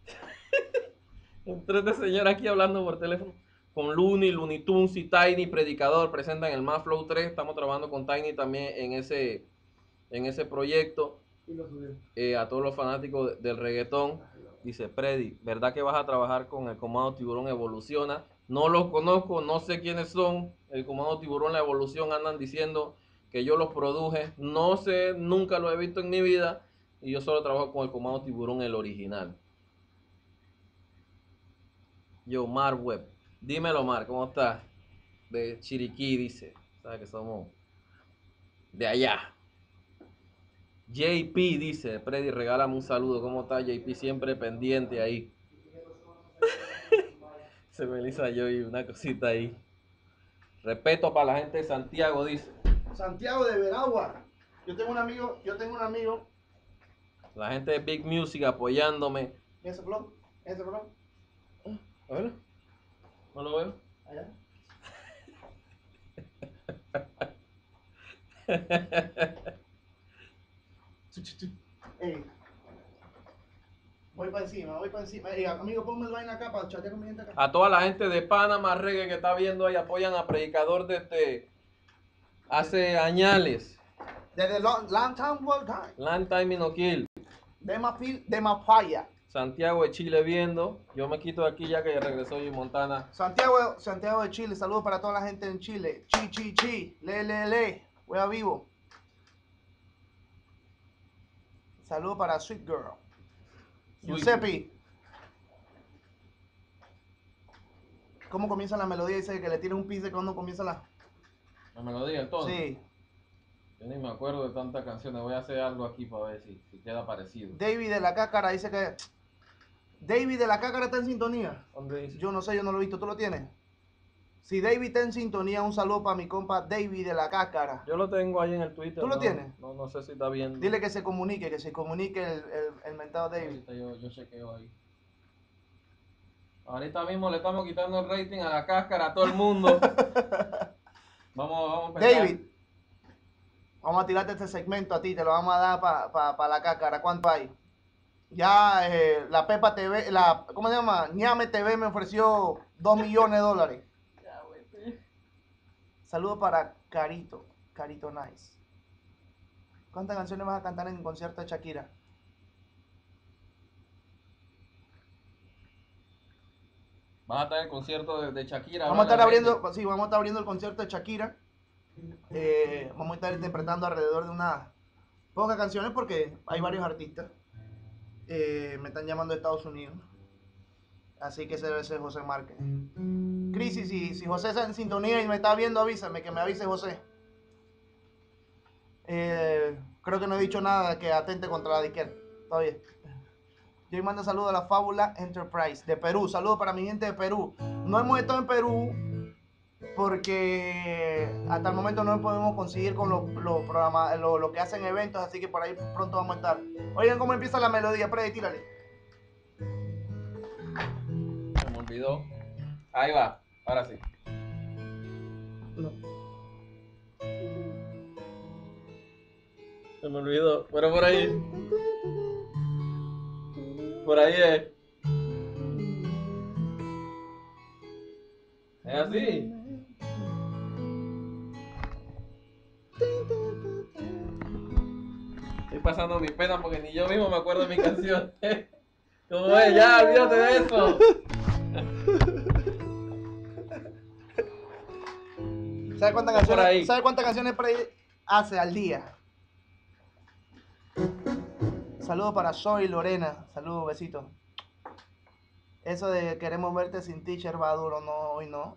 Tres de señora aquí hablando por teléfono. Con Looney, Looney Tunes y Tiny, Predicador, presentan el Maflow 3. Estamos trabajando con Tiny también en ese proyecto. A todos los fanáticos del reggaetón. Dice Predi, ¿verdad que vas a trabajar con el Comando Tiburón Evoluciona? No los conozco, no sé quiénes son. El Comando Tiburón, la Evolución, andan diciendo que yo los produje. No sé, nunca lo he visto en mi vida. Y yo solo trabajo con el Comando Tiburón, el original. Yo, Mar Web. Dímelo, Mar, ¿cómo estás? De Chiriquí, dice. Sabes que somos de allá. JP dice, Freddy, regálame un saludo. ¿Cómo está JP? Siempre pendiente ahí. Se me lisa yo y una cosita ahí. Respeto para la gente de Santiago, dice. Santiago de Veragua. Yo tengo un amigo. La gente de Big Music apoyándome. ¿Ese blog? A ver. No lo veo. Allá. Ey. Voy para encima. Ey, amigo, ponme el vaina acá para chatear con mi gente acá. A toda la gente de Panamá Reggae que está viendo ahí, apoyan a Predicador desde hace añales. Desde long time. Long time no kill. De Mafaya. Santiago de Chile viendo. Yo me quito de aquí ya que regresó y Montana. Santiago de Chile. Saludos para toda la gente en Chile. Chi. Le. Hueva vivo. Saludos para Sweet Girl. Giuseppe. ¿Cómo comienza la melodía? Dice que le tiene un pis de cuando comienza la melodía entonces. Sí. Yo ni me acuerdo de tantas canciones. Voy a hacer algo aquí para ver si queda parecido. David de la Cácara dice que... David de la Cácara está en sintonía. ¿Dónde dice? Yo no sé, yo no lo he visto. ¿Tú lo tienes? Si David está en sintonía, un saludo para mi compa David de la Cácara. Yo lo tengo ahí en el Twitter. ¿Tú lo tienes? No sé si está viendo. Dile que se comunique el mentado David. Yo chequeo ahí. Ahorita mismo le estamos quitando el rating a la Cáscara a todo el mundo. Vamos a empezar. David, vamos a tirarte este segmento a ti, te lo vamos a dar para la Cácara. ¿Cuánto hay? Ya la Pepa TV, ¿cómo se llama? Ñame TV me ofreció $2 millones. Saludos para Carito Nice. ¿Cuántas canciones vas a cantar en el concierto de Shakira? ¿Vas a estar en el concierto de Shakira? Vamos a estar abriendo el concierto de Shakira. Vamos a estar interpretando alrededor de unas pocas canciones porque hay varios artistas. Me están llamando de Estados Unidos. Así que ese debe ser José Márquez. Crisis, si José está en sintonía y me está viendo, avísame, que me avise José. Creo que no he dicho nada que atente contra la disquera. Está bien. Yo mando saludos a la Fábula Enterprise de Perú. Saludos para mi gente de Perú. No hemos estado en Perú porque hasta el momento no podemos conseguir con lo que hacen eventos, así que por ahí pronto vamos a estar. Oigan cómo empieza la melodía, Freddy, tírale. Se me olvidó. Ahí va, ahora sí. No. Se me olvidó, pero por ahí. Por ahí es. Es así. Estoy pasando mi pena porque ni yo mismo me acuerdo de mi canción. ¿Cómo es? Ya, olvídate de eso. ¿Sabe cuántas canciones por ahí hace al día. Saludos para Zoe y Lorena. Saludos, besitos. Eso de queremos verte sin teacher va duro, no, hoy no.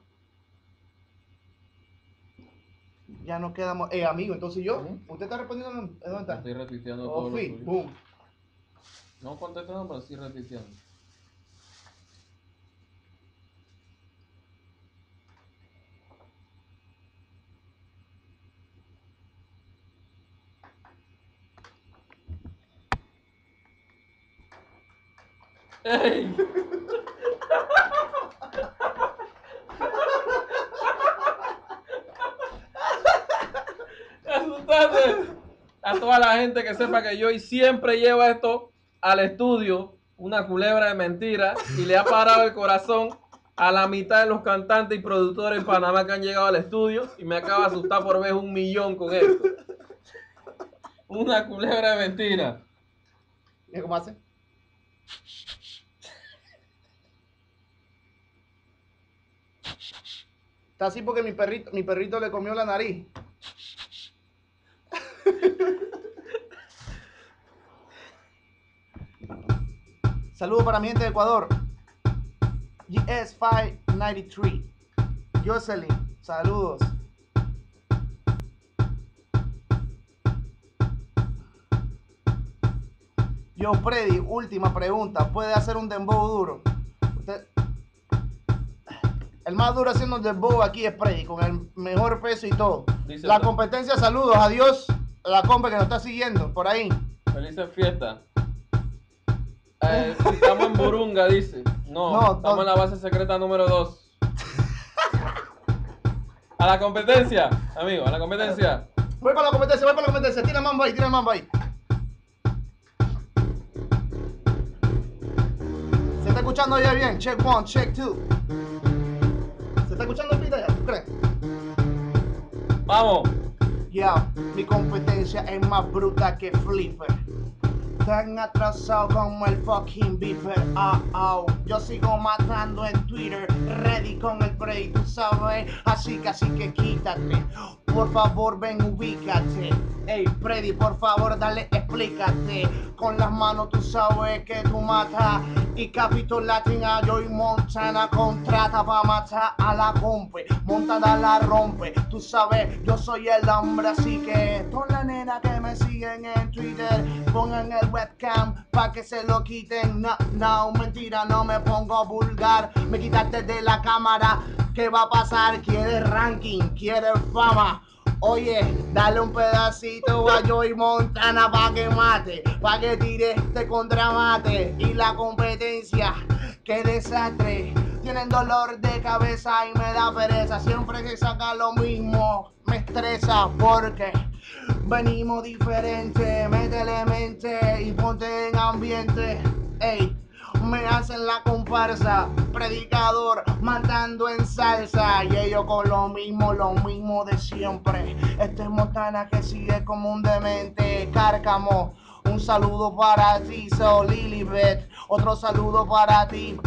Ya nos quedamos. Amigo, entonces yo. ¿Usted está respondiendo? ¿Dónde está? Estoy repitiendo Oh, todo. sí, boom. No contestando, pero sí repitiendo. ¡Ey! Asustaste a toda la gente que sepa que Joy siempre lleva esto al estudio, una culebra de mentiras, y le ha parado el corazón a la mitad de los cantantes y productores en Panamá que han llegado al estudio, y me acaba de asustar por vez 1 millón con esto. Una culebra de mentiras. ¿Y cómo hace? Está así porque mi perrito le comió la nariz. Saludos para mi gente de Ecuador. GS593. Jocelyn, saludos. Yo, Freddy, última pregunta. ¿Puede hacer un dembow duro? El más duro haciendo el dembow aquí es Freddy, con el mejor peso y todo. Dice la competencia, saludos. Adiós a la compa que nos está siguiendo por ahí. Felices fiestas. Estamos en Burunga, dice. No, estamos en la base secreta número 2. A la competencia, amigo, a la competencia. Voy para la competencia, Tira el mambo ahí, ¿Se está escuchando ya bien? Check 1, check 2. ¿Se está escuchando el pita ya? ¿Tú crees? Vamos. Ya, mi competencia es más bruta que Flipper. Tan atrasado como el fucking Beeper. Yo sigo matando en Twitter, ready con el Prey, tú sabes. Así que quítate. Por favor, ven, ubícate. Ey, Freddy, por favor, dale, explícate. Con las manos tú sabes que tú matas. Y Capitol Latin a Joy Montana contrata pa' matar a la compa. Montada la rompe. Tú sabes, yo soy el hombre, así que todas las nenas que me siguen en Twitter, pongan el webcam pa' que se lo quiten. No, mentira, no me pongo vulgar. Me quitaste de la cámara. ¿Qué va a pasar? ¿Quieres ranking? ¿Quieres fama? Oye, dale un pedacito a Joy Montana pa' que mate, pa' que tire este contramate. Y la competencia, qué desastre. Tienen dolor de cabeza y me da pereza. Siempre que saca lo mismo, me estresa porque venimos diferente. Métele mente y ponte en ambiente. Ey, me hacen la comparsa, predicador matando en salsa, y ellos con lo mismo de siempre. Este es Montana que sigue como un demente. Cárcamo, un saludo para ti. So Lilibet, otro saludo para ti.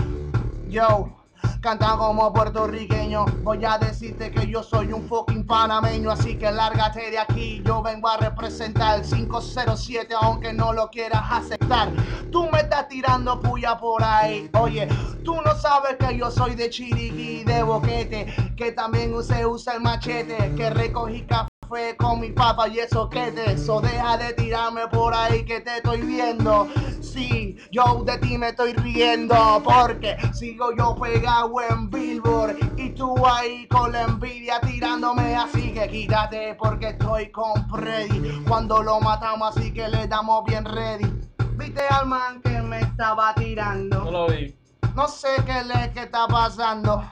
Yo, cantan como puertorriqueño. Voy a decirte que yo soy un fucking panameño, así que lárgate de aquí. Yo vengo a representar el 507, aunque no lo quieras aceptar. Tú me estás tirando puya por ahí. Oye, tú no sabes que yo soy de Chiriquí, de Boquete, que también se usa el machete, que recogí café con mi papá y eso que te. So deja de tirarme por ahí que te estoy viendo. Sí, yo de ti me estoy riendo, porque sigo yo pegado en Billboard y tú ahí con la envidia tirándome. Así que quítate porque estoy con Freddy. Cuando lo matamos así que le damos bien ready. ¿Viste al man que me estaba tirando? No lo vi. No sé qué está pasando.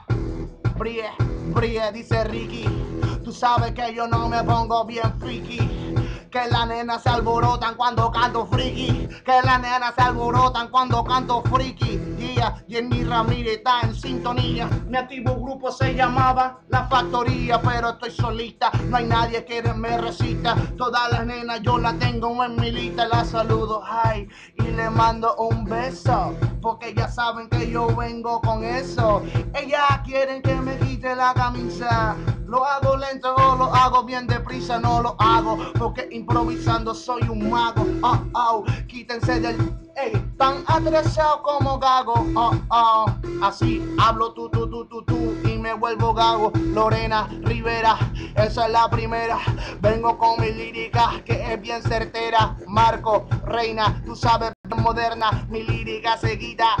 Brie, dice Ricky. Tú sabes que yo no me pongo bien friki. Que las nenas se alborotan cuando canto friki. Que las nenas se alborotan cuando canto friki. melodía. Jenny Ramírez está en sintonía. Mi antiguo grupo se llamaba La Factoría, pero estoy solita, no hay nadie que me recita. Todas las nenas yo las tengo en mi lista. Las saludo, hi, y le mando un beso, porque ya saben que yo vengo con eso. Ellas quieren que me quite la camisa. Lo hago lento o lo hago bien deprisa. No lo hago porque improvisando soy un mago. Quítense del... tan atrasado como gago. Así hablo tú y me vuelvo gago. Lorena Rivera, esa es la primera. Vengo con mi lírica que es bien certera. Marco Reina, tú sabes, moderna, mi lírica seguida.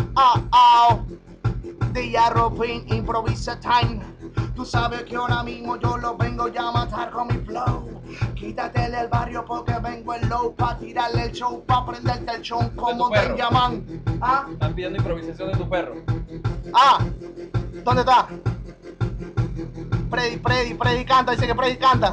DJ Ropin, improvisa time. Tú sabes que ahora mismo yo lo vengo ya a matar con mi flow. Quítate del barrio porque vengo en low pa' tirarle el show, pa' prenderte el show como Benjamin. Están pidiendo improvisación de tu perro. ¿Dónde está? Freddy canta, dice que Freddy canta.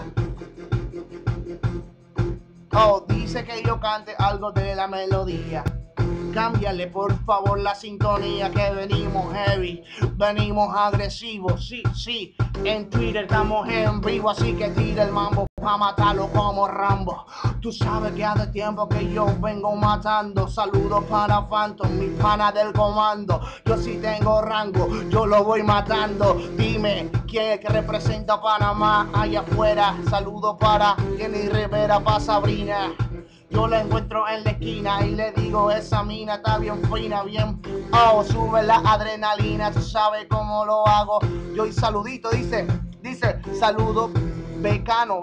Dice que yo cante algo de la melodía. Cámbiale por favor la sintonía, que venimos heavy, venimos agresivos, sí, en Twitter estamos en vivo, así que tira el mambo pa' matarlo como Rambo. Tú sabes que hace tiempo que yo vengo matando. Saludos para Phantom, mi pana del comando. Yo sí tengo rango, yo lo voy matando. Dime, ¿quién es que representa a Panamá allá afuera? Saludos para Jenny Rivera, para Sabrina. Yo la encuentro en la esquina y le digo, esa mina está bien fina, bien. Sube la adrenalina, tú sabes cómo lo hago. Yo y saludito, dice, saludo, becano.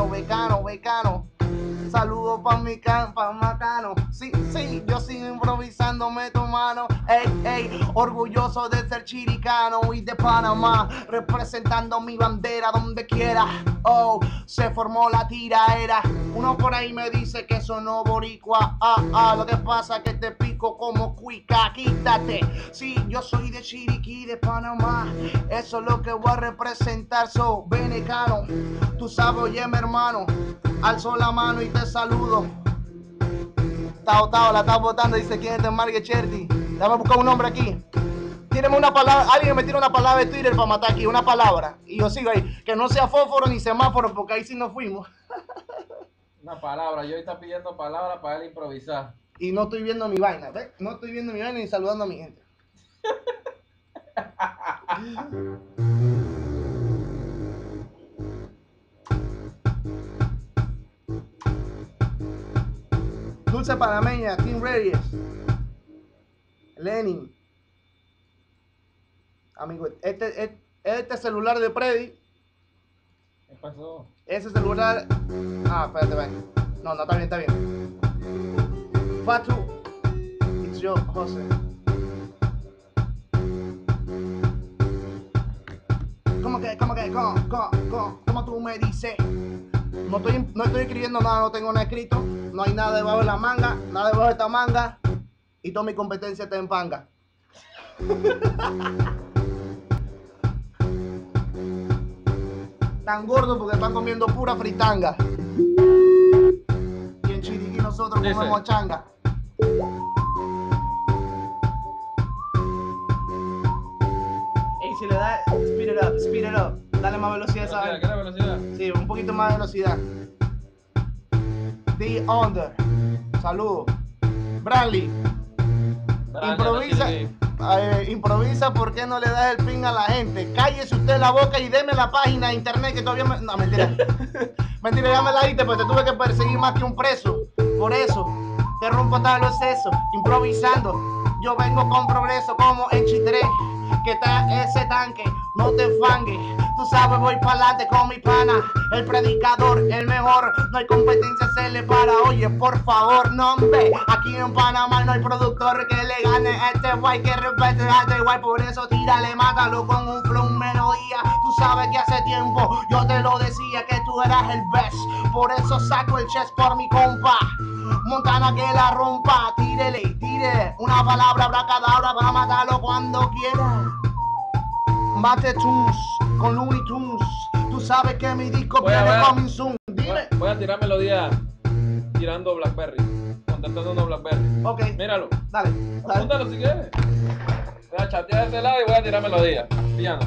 Saludos pa' mi macano. Sí, yo sigo improvisando, meto mano. Orgulloso de ser chiricano y de Panamá, representando mi bandera donde quiera. Se formó la tiraera. Uno por ahí me dice que sonó boricua. Lo que pasa es que te pico como cuica. Quítate. Sí, yo soy de Chiriquí, de Panamá. Eso es lo que voy a representar. Venecano. Tú sabes, oye, mi hermano, alzo la mano y te saludo. Tao, la está botando, dice, ¿quién es este Margue Cherty? Déjame buscar un nombre aquí. Tíreme una palabra, alguien me tira una palabra de Twitter para matar aquí, una palabra. Y yo sigo ahí, que no sea fósforo ni semáforo, porque ahí sí nos fuimos. Una palabra, yo está pidiendo palabras para él improvisar. Y no estoy viendo mi vaina, ¿ves? No estoy viendo mi vaina ni saludando a mi gente. Dulce Panameña, Team Reyes, Lenin. Amigo, este celular de Freddy. ¿Qué pasó? Ese celular. Espérate, ven. No, está bien. Fatu, it's yo, José. ¿Cómo tú me dices? No estoy escribiendo nada, no tengo nada escrito. No hay nada debajo de la manga, nada debajo de esta manga. Y toda mi competencia está en panga. Tan gordos porque están comiendo pura fritanga. Y en Chiriquí nosotros comemos changa. Ey, si le da, speed it up. Dale más velocidad, ¿sabes? ¿Qué velocidad? Sí, un poquito más de velocidad. The Under. Saludos. Bradley. Improvisa, ¿por qué no le das el ping a la gente? Cállese usted la boca y deme la página de internet que todavía me... No, mentira. Mentira, ya me la diste, pero te tuve que perseguir más que un preso. Por eso, te rompo todos los sesos. Improvisando, yo vengo con progreso como en Chitré. Que está ese tanque, no te fangues. Tú sabes, voy pa'lante con mi pana, el predicador, el mejor. No hay competencia, se le para. Oye, por favor, no ve. Aquí en Panamá no hay productor que le gane a este guay, que respete a este guay. Por eso tírale, mátalo con un flow, melodía. Tú sabes que hace tiempo yo te lo decía que tú eras el best. Por eso saco el chest por mi compa Montana, que la rompa. Tírele una palabra abracadabra para matarlo cuando quiera. Mate Tunes con Looney Tunes. Tú sabes que mi disco viene coming soon. Dime. Voy a tirar melodía tirando Blackberry. Contactando unos Blackberry. Ok. Míralo. Dale. Apúntalo si quieres. Voy a chatear de este lado y voy a tirar melodía. Piano.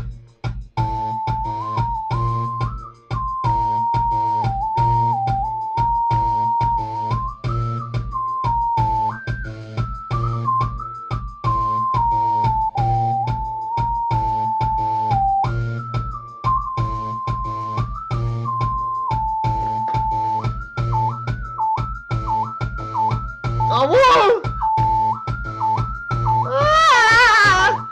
¡Vamos! ¡Ah!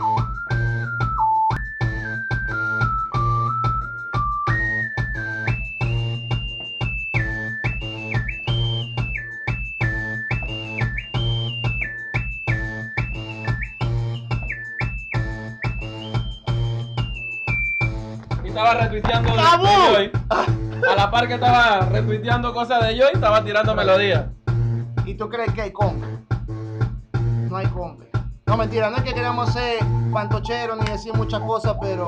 Y estaba retuiteando de ¡Vamos! Joy. A la par que estaba retuiteando cosas de Joy, estaba tirando melodía. ¿Y tú crees que hay compa? No hay compa. No, mentira, no es que queramos ser pantocheros ni decir muchas cosas, pero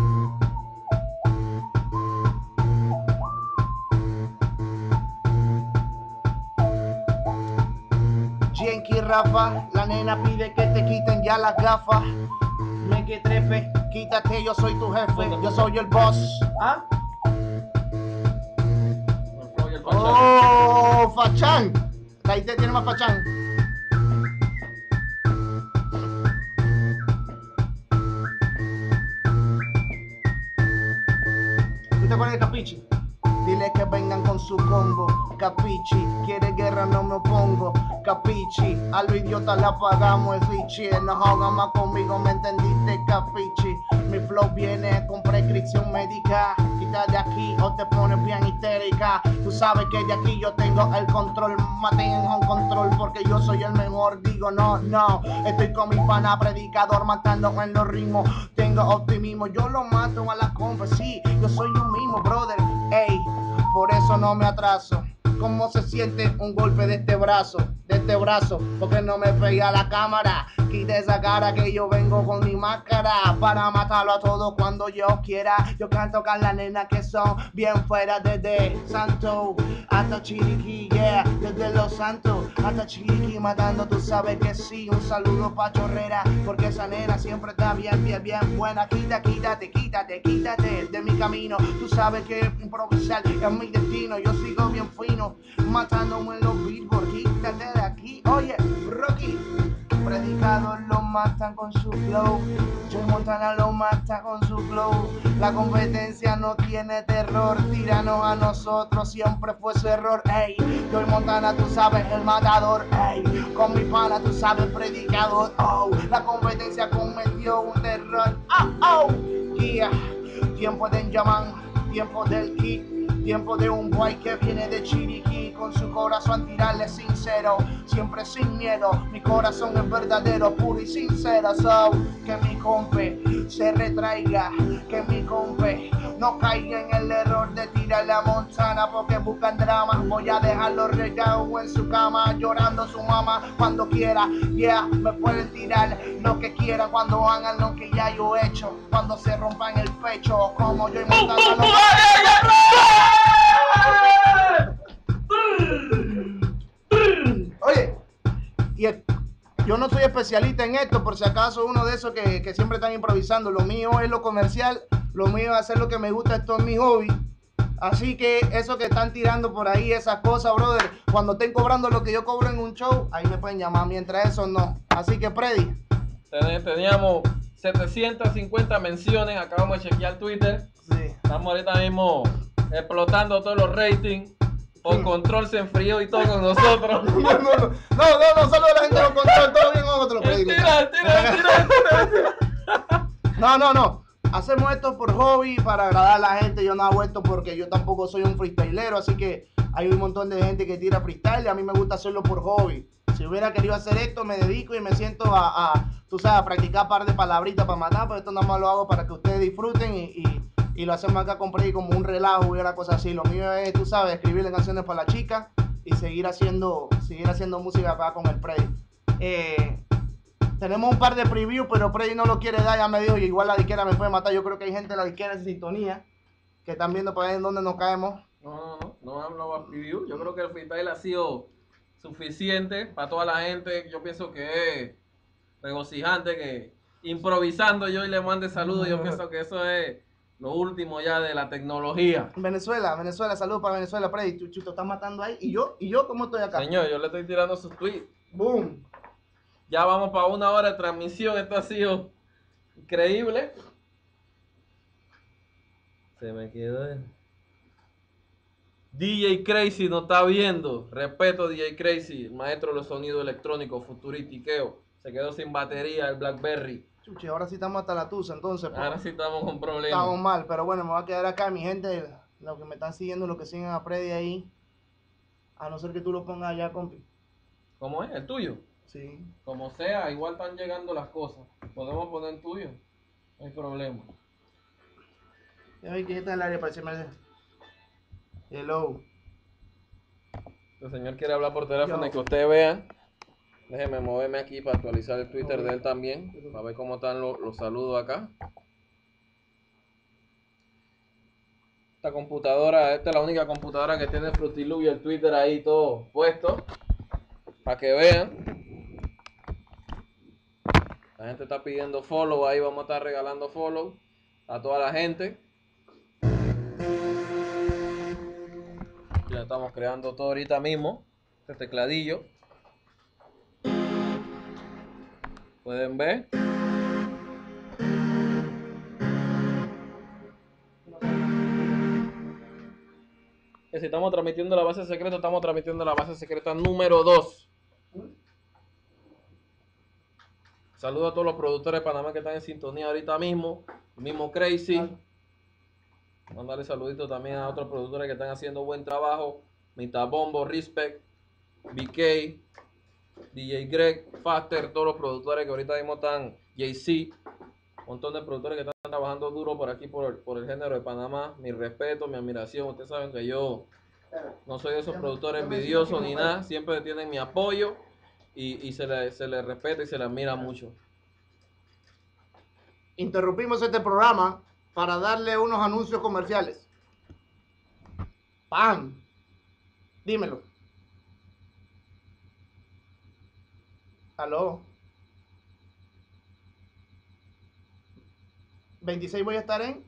Yankee Rafa, la nena pide que te quiten ya las gafas. Me que trepe, quítate, yo soy tu jefe, yo soy el boss. ¿Ah? Oh, Fachán. Ahí te tiene más Fachán. ¿Tú te acuerdas de Capichi? Dile que vengan con su combo. Capichi, quiere guerra, no me opongo. Capichi, a lo idiota la pagamos el fichi. No jodas más conmigo, ¿me entendiste? Capichi, mi flow viene con prescripción médica. Quita de aquí o te pones bien histérica. Tú sabes que de aquí yo tengo el control. Mantengan control porque yo soy el mejor. Digo no. Estoy con mi pana predicador matando en los ritmos. Tengo optimismo, yo lo mato a la compa. Sí, yo soy yo mismo, brother. Ey, por eso no me atraso. ¿Cómo se siente un golpe de este brazo? Porque no me pega la cámara. Quita esa cara que yo vengo con mi máscara para matarlo a todos cuando yo quiera. Yo canto con las nenas que son bien fuera, desde Santo hasta Chiriquí, yeah. Desde Los Santos hasta Chiriquí matando, tú sabes que sí. Un saludo pa' Chorrera, porque esa nena siempre está bien buena. Quítate de mi camino. Tú sabes que improvisar es mi destino. Yo sigo bien fino, matándome en los billboards. Quítate de aquí, oye, Rocky. Predicador lo matan con su flow. Joy Montana lo mata con su flow. La competencia no tiene terror. Tíranos a nosotros, siempre fue su error. Ey, Joy Montana, tú sabes, el matador. Ey, con mi pana, tú sabes, predicador. Oh, la competencia cometió un terror. Oh, yeah. Tiempo de Yaman, tiempo del kit. Tiempo de un boy que viene de Chiriquí, con su corazón tirarle sincero, siempre sin miedo. Mi corazón es verdadero, puro y sincero. So, que mi compe se retraiga, que mi compe no caiga en el error de tirar la Montana porque buscan drama. Voy a dejarlo regado en su cama, llorando su mamá cuando quiera. Yeah, me pueden tirar lo que quieran cuando hagan lo que ya yo he hecho. Cuando se rompan el pecho, como yo y Montana lo... Oye, yo no soy especialista en esto, por si acaso uno de esos que siempre están improvisando. Lo mío es lo comercial, lo mío es hacer lo que me gusta, esto es mi hobby. Así que eso que están tirando por ahí, esas cosas, brother, cuando estén cobrando lo que yo cobro en un show, ahí me pueden llamar, mientras eso no. Así que, Freddy. Teníamos 750 menciones, acabamos de chequear Twitter. Sí. Estamos ahorita mismo explotando todos los ratings. Por control se enfrió y todo con nosotros. No, solo la gente lo controla, todo bien, otro Freddy. Tira. No. Hacemos esto por hobby, para agradar a la gente. Yo no hago esto porque yo tampoco soy un freestylero, así que hay un montón de gente que tira freestyle y a mí me gusta hacerlo por hobby. Si hubiera querido hacer esto, me dedico y me siento tú sabes, a practicar un par de palabritas para matar, pero esto nada más lo hago para que ustedes disfruten y lo hacemos acá con Freddy como un relajo y una cosa así. Lo mío es, tú sabes, escribirle canciones para la chica y seguir haciendo música acá con el Freddy. Tenemos un par de previews, pero Freddy no lo quiere dar, ya me dijo, y igual la disquera me puede matar. Yo creo que hay gente de la disquera en sintonía que están viendo para ver en dónde nos caemos. No hablo a preview. Yo creo que el freestyle ha sido suficiente para toda la gente. Yo pienso que regocijante que improvisando yo y le mande saludos. Yo pienso que eso es lo último ya de la tecnología. Venezuela, saludos para Venezuela, Freddy. Tú te estás matando ahí. ¿Y yo cómo estoy acá? Señor, yo le estoy tirando sus tweets. Boom. Ya vamos para 1 hora de transmisión. Esto ha sido increíble. Se me quedó. DJ Crazy nos está viendo. Respeto, DJ Crazy, maestro de los sonidos electrónicos, futuritiqueo. Se quedó sin batería el Blackberry. Chuchi, ahora sí estamos hasta la tusa, entonces. Ahora sí estamos con problemas. Estamos mal, pero bueno, me voy a quedar acá, mi gente. Los que me están siguiendo, los que siguen a Freddy ahí. A no ser que tú lo pongas allá, compi. ¿Cómo es? ¿El tuyo? Sí. Como sea, igual están llegando las cosas. Podemos poner el tuyo. No hay problema. Ya vi que está en el área para decirme. Hello. El señor quiere hablar por teléfono Yo. y que ustedes vean. Déjeme moverme aquí para actualizar el Twitter de él también. Para ver cómo están los saludos acá. Esta computadora, esta es la única computadora que tiene Fruity Loop y el Twitter ahí todo puesto. Para que vean. La gente está pidiendo follow, ahí vamos a estar regalando follow a toda la gente. Ya estamos creando todo ahorita mismo. Este tecladillo. Pueden ver. Que si estamos transmitiendo la base secreta, estamos transmitiendo la base secreta número 2. Saludos a todos los productores de Panamá que están en sintonía ahorita mismo. El mismo Crazy. Mandarle saluditos también a otros productores que están haciendo buen trabajo. Mitabombo, Respect, BK, DJ Greg, Faster, todos los productores que ahorita mismo están, JC, un montón de productores que están trabajando duro por aquí, por el género de Panamá. Mi respeto, mi admiración. Ustedes saben que yo no soy de esos productores envidiosos ni nada. Siempre tienen mi apoyo y se les respeta y se les admira mucho. Interrumpimos este programa para darle unos anuncios comerciales. ¡Pam! Dímelo. ¿Aló? 26 voy a estar en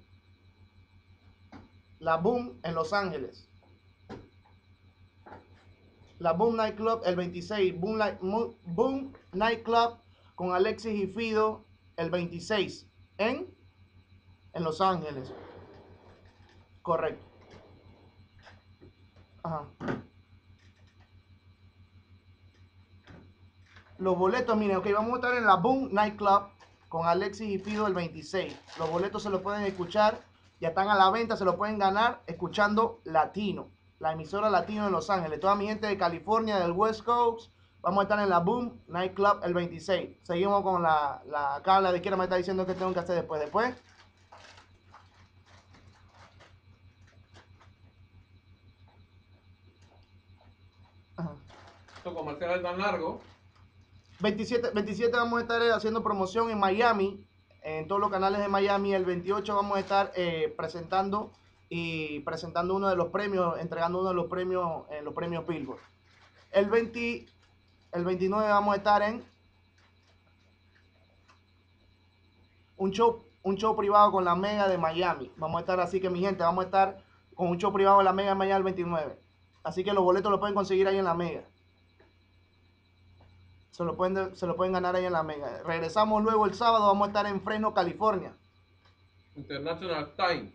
La Boom en Los Ángeles. La Boom Nightclub el 26. Boom Nightclub con Alexis y Fido el 26 en Los Ángeles. Correcto. Ajá. Los boletos, miren, ok, vamos a estar en la Boom Nightclub con Alexis y Fido el 26. Los boletos se los pueden escuchar, ya están a la venta, se los pueden ganar escuchando Latino, la emisora Latino de Los Ángeles. Toda mi gente de California, del West Coast, vamos a estar en la Boom Nightclub el 26. Seguimos con acá a la de izquierda me está diciendo que tengo que hacer después. Ajá. Estos comerciales tan largos. 27 vamos a estar haciendo promoción en Miami, en todos los canales de Miami. El 28 vamos a estar presentando uno de los premios, entregando uno de los premios en los premios Billboard. El 29 vamos a estar en un show privado con la Mega de Miami. Vamos a estar, así que mi gente, vamos a estar con un show privado en la Mega de Miami el 29. Así que los boletos los pueden conseguir ahí en la Mega. Se lo pueden ganar ahí en la Mega. Regresamos luego el sábado, vamos a estar en Fresno, California. International Time.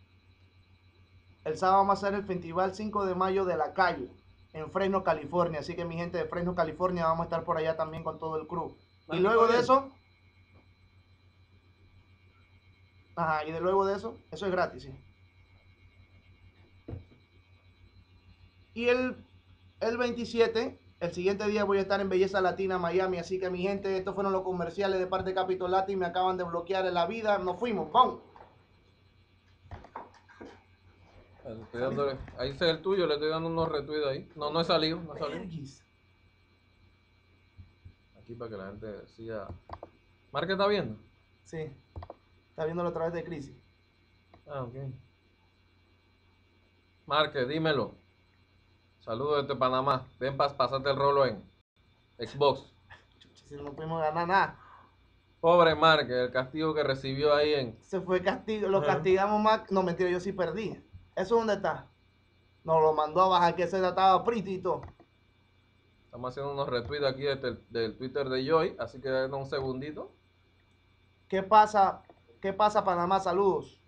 El sábado vamos a hacer el Festival 5 de mayo de la calle en Fresno, California. Así que mi gente de Fresno, California, vamos a estar por allá también con todo el crew. Y luego de eso... Ajá, y luego de eso es gratis, sí. Y el 27... el siguiente día voy a estar en Belleza Latina, Miami. Así que mi gente, estos fueron los comerciales de parte de Capitol Latin. Me acaban de bloquear en la vida. Nos fuimos. ¡Pum! Ahí está el tuyo, le estoy dando unos retweets ahí. No he salido, Aquí para que la gente siga. ¿Marque está viendo? Sí. Está viéndolo a través de Crisis. Ah, ok. Marque, dímelo. Saludos desde Panamá. Ven para pasarte el rolo en Xbox. Si no pudimos ganar nada. Pobre Márquez, el castigo que recibió ahí en... Se fue castigo, lo castigamos más. No, mentira, yo sí perdí. ¿Eso dónde está? Nos lo mandó a bajar, que ese estaba pretty y todo. Estamos haciendo unos retweets aquí del Twitter de Joy, así que denos un segundito. ¿Qué pasa? ¿Qué pasa, Panamá? Saludos.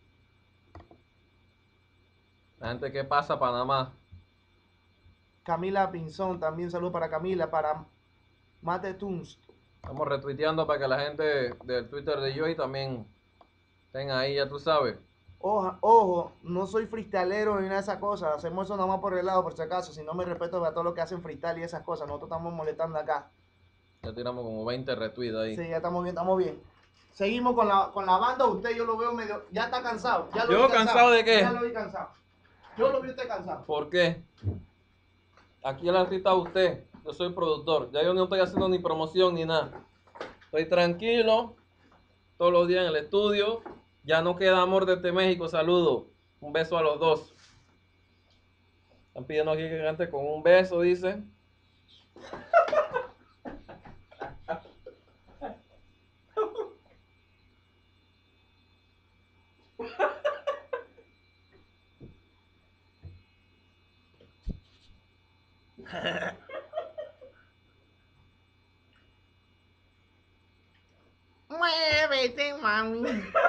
La gente que pasa Panamá. Camila Pinzón, también saludos para Camila, para Mate Tunes. Estamos retuiteando para que la gente del Twitter de Joy también tenga ahí, ya tú sabes. Ojo, no soy freestalero ni nada de esas cosas. Hacemos eso nada más por el lado, por si acaso. Si no me respeto a todos los que hacen freestyle y esas cosas. Nosotros estamos molestando acá. Ya tiramos como 20 retweets ahí. Sí, ya estamos bien, estamos bien. Seguimos con la banda. Usted yo lo veo medio... Ya está cansado. Ya lo ¿Yo vi cansado de qué? Ya lo vi cansado. Yo lo vi usted cansado. ¿Por qué? Aquí el artista es usted. Yo soy productor. Ya yo no estoy haciendo ni promoción ni nada. Estoy tranquilo. Todos los días en el estudio. Ya no queda amor desde México. Saludo. Un beso a los dos. Están pidiendo aquí que cante con un beso, dice. Muévete, mami.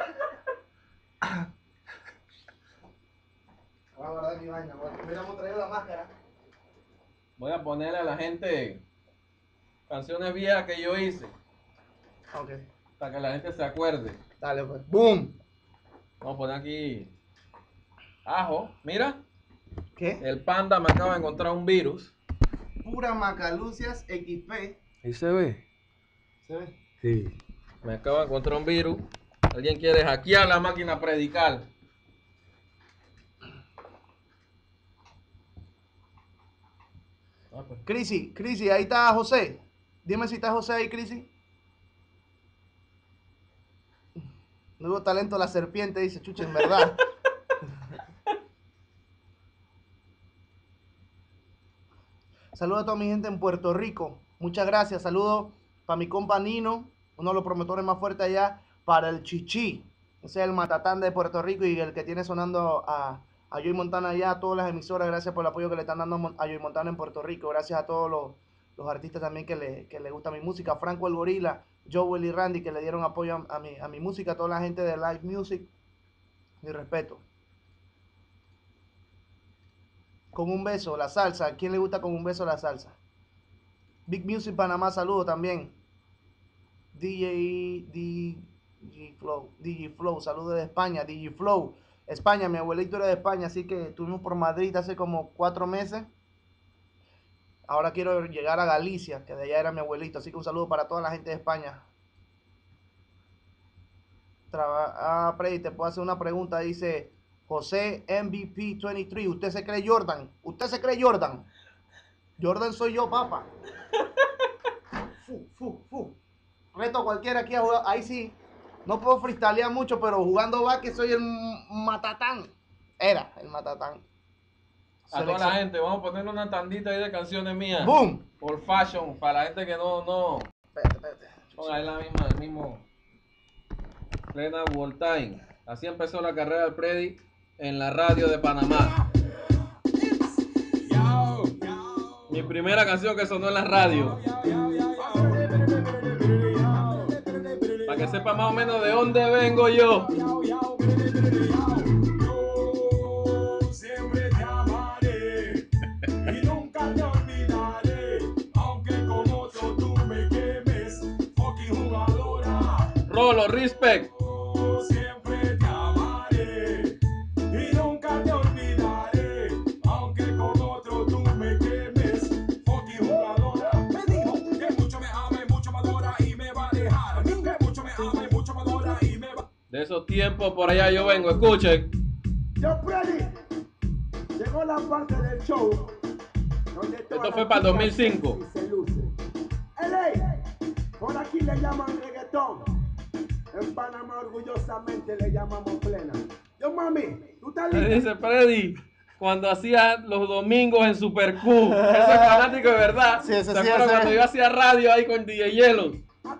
Voy a guardar mi vaina. Hubiéramos traído la máscara. Voy a ponerle a la gente canciones viejas que yo hice. Ok. Para que la gente se acuerde. Dale, pues. ¡Boom! Vamos a poner aquí ajo. Mira, ¿Qué? el panda me acaba de encontrar un virus. Pura Macalucias XP. ¿Y se ve? ¿Se ve? Sí. Me acaba de encontrar un virus. Alguien quiere hackear la máquina predical. Crisi, ahí está José. Dime si está José ahí, Crisi. Nuevo talento la serpiente, dice Chucha, en verdad. Saludos a toda mi gente en Puerto Rico. Muchas gracias. Saludos para mi compa Nino, uno de los promotores más fuertes allá, para el Chichi. Ese es el matatán de Puerto Rico y el que tiene sonando a Joy Montana allá, a todas las emisoras. Gracias por el apoyo que le están dando a Joy Montana en Puerto Rico. Gracias a todos los artistas también que le gusta mi música. Franco el Gorila, Joel y Randy que le dieron apoyo a mi música. A toda la gente de Live Music. Mi respeto. Con un beso, la salsa. ¿A quién le gusta con un beso la salsa? Big Music Panamá, saludo también. DJ Flow, saludos de España. DJ Flow, España, mi abuelito era de España, así que estuvimos por Madrid hace como 4 meses. Ahora quiero llegar a Galicia, que de allá era mi abuelito, así que un saludo para toda la gente de España. Freddy, te puedo hacer una pregunta, dice José MVP 23, ¿usted se cree Jordan? ¿Usted se cree Jordan? Jordan soy yo, papá. Reto a cualquiera aquí a jugar, ahí sí. No puedo freestylear mucho, pero jugando básquet soy el matatán. Era el matatán. A toda la gente, vamos a poner una tandita ahí de canciones mías. ¡Boom! Por fashion, para la gente que no. Espérate. Ponga ahí el mismo. Plena World Time. Así empezó la carrera del Freddy en la radio de Panamá. Mi primera canción que sonó en la radio. Para que sepa más o menos de dónde vengo yo. Siempre te amaré y nunca te olvidaré, aunque con otro tú me quemes, fucking jugadora. Rolo, respect. Siempre te amaré y nunca te olvidaré, aunque con otro tú me quemes, fucking jugadora. Me dijo que mucho me ama y mucho me adora y me va a dejar. Que mucho me ama y mucho me adora y me va. De esos tiempos por allá yo vengo, escuchen. Yo, Freddy, llegó la parte del show donde Esto fue para el 2005. se luce. LA, por aquí le llaman reggaetón. En Panamá orgullosamente le llamamos plena. Yo, mami, ¿tú estás Me lista? dice Freddy. cuando hacía los domingos en Super Q. Ese es fanático de verdad. Sí, ese ¿Se sí, acuerdan ese. cuando yo hacía radio ahí con DJ Yellow?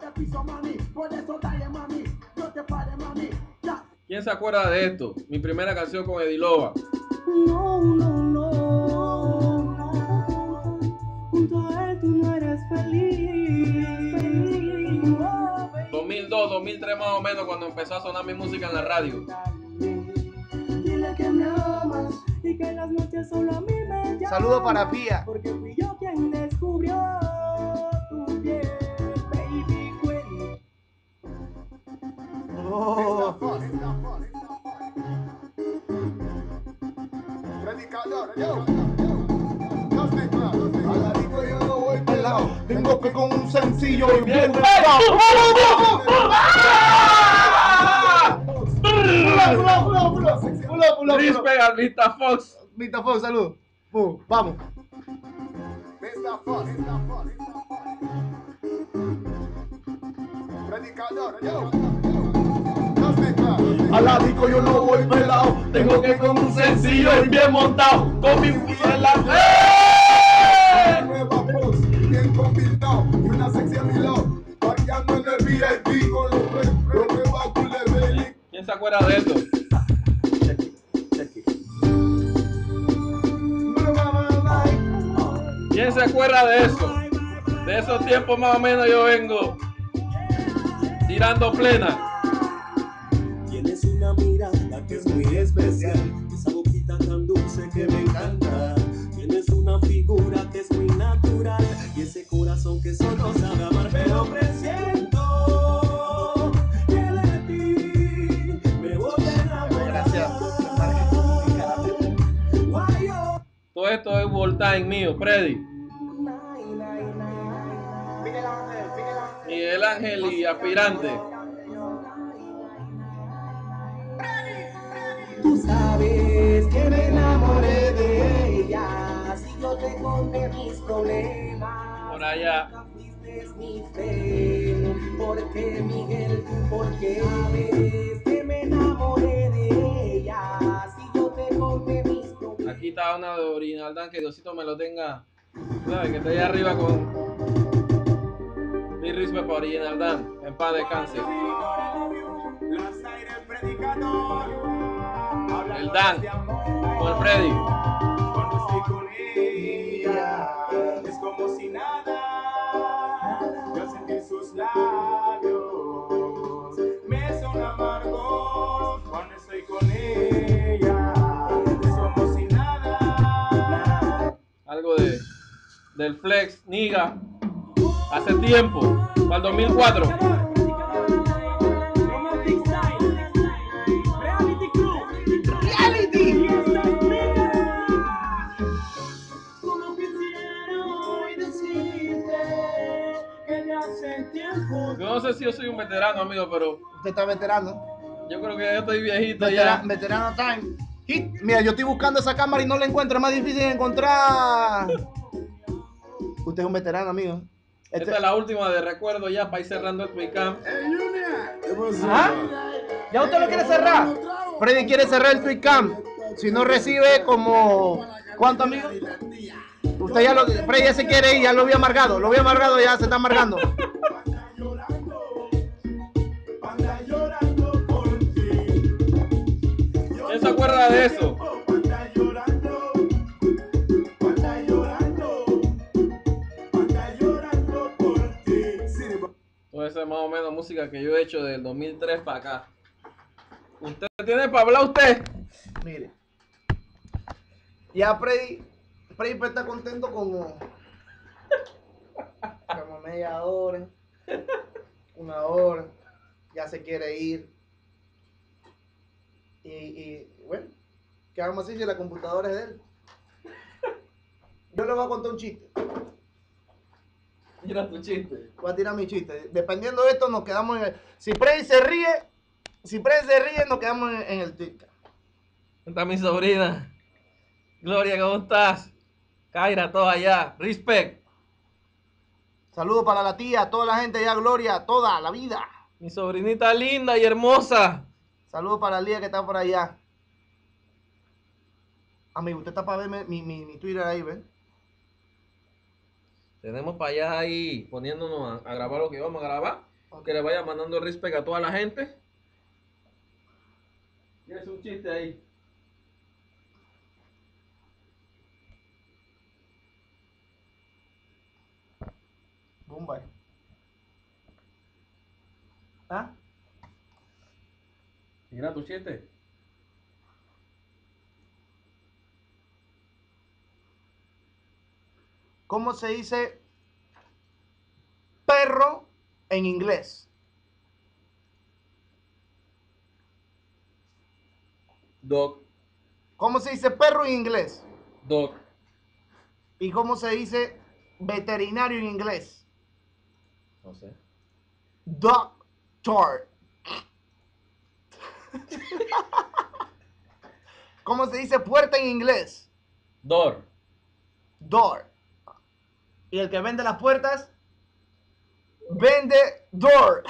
¿Quién se acuerda de esto? Mi primera canción con Eddie Loba. No, no, no, no. Junto a él tú no eres feliz. 2002, 2003 más o menos, cuando empezó a sonar mi música en la radio. Dile que me amas y que las noches solo a mí me llaman. Saludos para Pía. Porque fui yo quien descubrió tu piel, baby queen. Oh. Predicador, yo. Pelado, tengo que con un sencillo y bien. Respect al Vista Fox. Vita Fox, salud. Vamos. Predicador, yo. A la disco yo no voy pelado, tengo que con un sencillo y bien montado, con mi en la nueva voz, bien combinado y una sexy a mi lado, parqueando en el VIP con los nuevos culeros. ¿Quién se acuerda de esto? ¿Quién se acuerda de eso? De esos tiempos más o menos yo vengo tirando plena. Tienes una mirada que es muy especial, esa boquita tan dulce que me encanta. Tienes una figura que es muy natural y ese corazón que solo sabe amar. Pero presiento que de ti me voy a enamorar. Gracias. Guayo. Todo esto es World Time mío, Freddy. Miguel Ángel y Aspirante. Tú sabes que me enamoré de ella, si yo te conté mis problemas. Por allá. Nunca fuiste mi fe, porque Miguel, tú porque sabes que me enamoré de ella, si yo te conté mis problemas. Aquí está una de Original Dan, que Diosito me lo tenga. ¿Sabes? Que estoy arriba con mi respect para Original Dan. En paz descanse. El Dan, con el Freddy. Cuando estoy con ella, es como si nada. Yo sentir sus labios me son amargos. Cuando estoy con ella, es como si nada. Algo del Flex, Niga. Hace tiempo, para el 2004. Yo no sé si yo soy un veterano, amigo, pero Usted está veterano. yo creo que yo estoy viejito ya. Veterano time. Hit. Mira, yo estoy buscando esa cámara y no la encuentro. Es más difícil de encontrar. Usted es un veterano, amigo. Esta es la última de recuerdo ya para ir cerrando el Twicam. ¿Ah? ¿Ya usted lo quiere cerrar? Freddy quiere cerrar el Twitcam. Si no recibe como... ¿Cuánto, amigo? Usted ya lo... Freddy ya se quiere ir, ya lo había amargado. Lo había amargado, ya se está amargando. ¿Quién se acuerda de eso? Toda esa es más o menos música que yo he hecho del 2003 para acá. ¿Usted tiene para hablar usted? Mire. Ya Freddy está contento como media hora, una hora. Ya se quiere ir. Y bueno, ¿qué vamos a hacer si la computadora es de él? Yo le voy a contar un chiste. Mira tu chiste. Voy a tirar mi chiste. Dependiendo de esto, nos quedamos en el... Si Freddy se ríe, nos quedamos en el tic. Está mi sobrina. Gloria, ¿cómo estás? Kaira, todo allá. Respect. Saludos para la tía, toda la gente allá, Gloria, toda la vida. Mi sobrinita linda y hermosa. Saludos para Lía que está por allá. Amigo, usted está para ver mi Twitter ahí, ¿ven? Tenemos para allá ahí poniéndonos a grabar lo que vamos a grabar. Que le vaya mandando el respect a toda la gente. Tienes un chiste ahí. Bombay. ¿Ah? Mira tu chiste. ¿Cómo se dice perro en inglés? Dog. ¿Cómo se dice perro en inglés? Dog. ¿Y cómo se dice veterinario en inglés? No sé. Doctor. ¿Cómo se dice puerta en inglés? Door. Door. Y el que vende las puertas, vende door.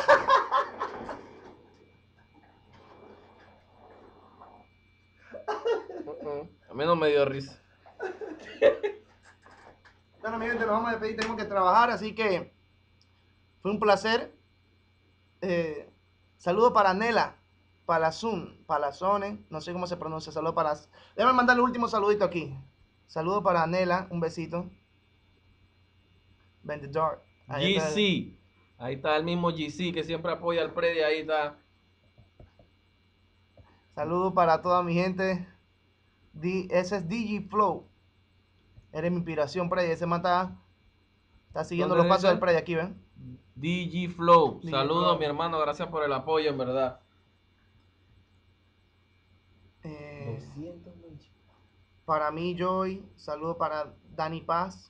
A mí no me dio risa. Bueno, mi gente, nos vamos a despedir, tenemos que trabajar, así que fue un placer. Saludo para Nela Palazone, no sé cómo se pronuncia. Saludo para. Déjame mandar el último saludito aquí. Saludo para Nela, un besito. Vendedor. Ahí está. GC. Ahí está el mismo GC que siempre apoya al Predi. Ahí está. Saludo para toda mi gente. Ese es DigiFlow. Eres mi inspiración, Predi. Ese man está siguiendo ¿Dónde los pasos dice? del Predi aquí, ¿ven? DG Flow. DG Saludos, Flow. mi hermano. Gracias por el apoyo, en verdad. Para mí, Joy. Saludo para Dani Paz.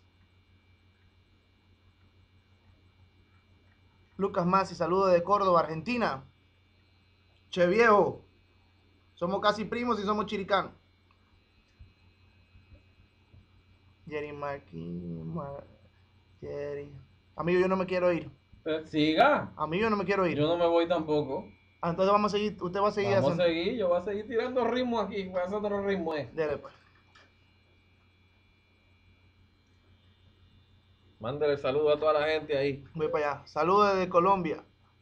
Lucas Masi, saludo de Córdoba, Argentina. Che viejo. Somos casi primos y somos chiricanos. Jerry Jerry. Amigo, yo no me quiero ir. Siga. Amigo, yo no me quiero ir. Yo no me voy tampoco. Ah, entonces vamos a seguir. Usted va a seguir Vamos a haciendo. seguir. Yo voy a seguir tirando ritmos aquí. Voy a hacer otro ritmo. Dele, pues. Mándale saludo a toda la gente ahí. Voy para allá. Saludos desde Colombia.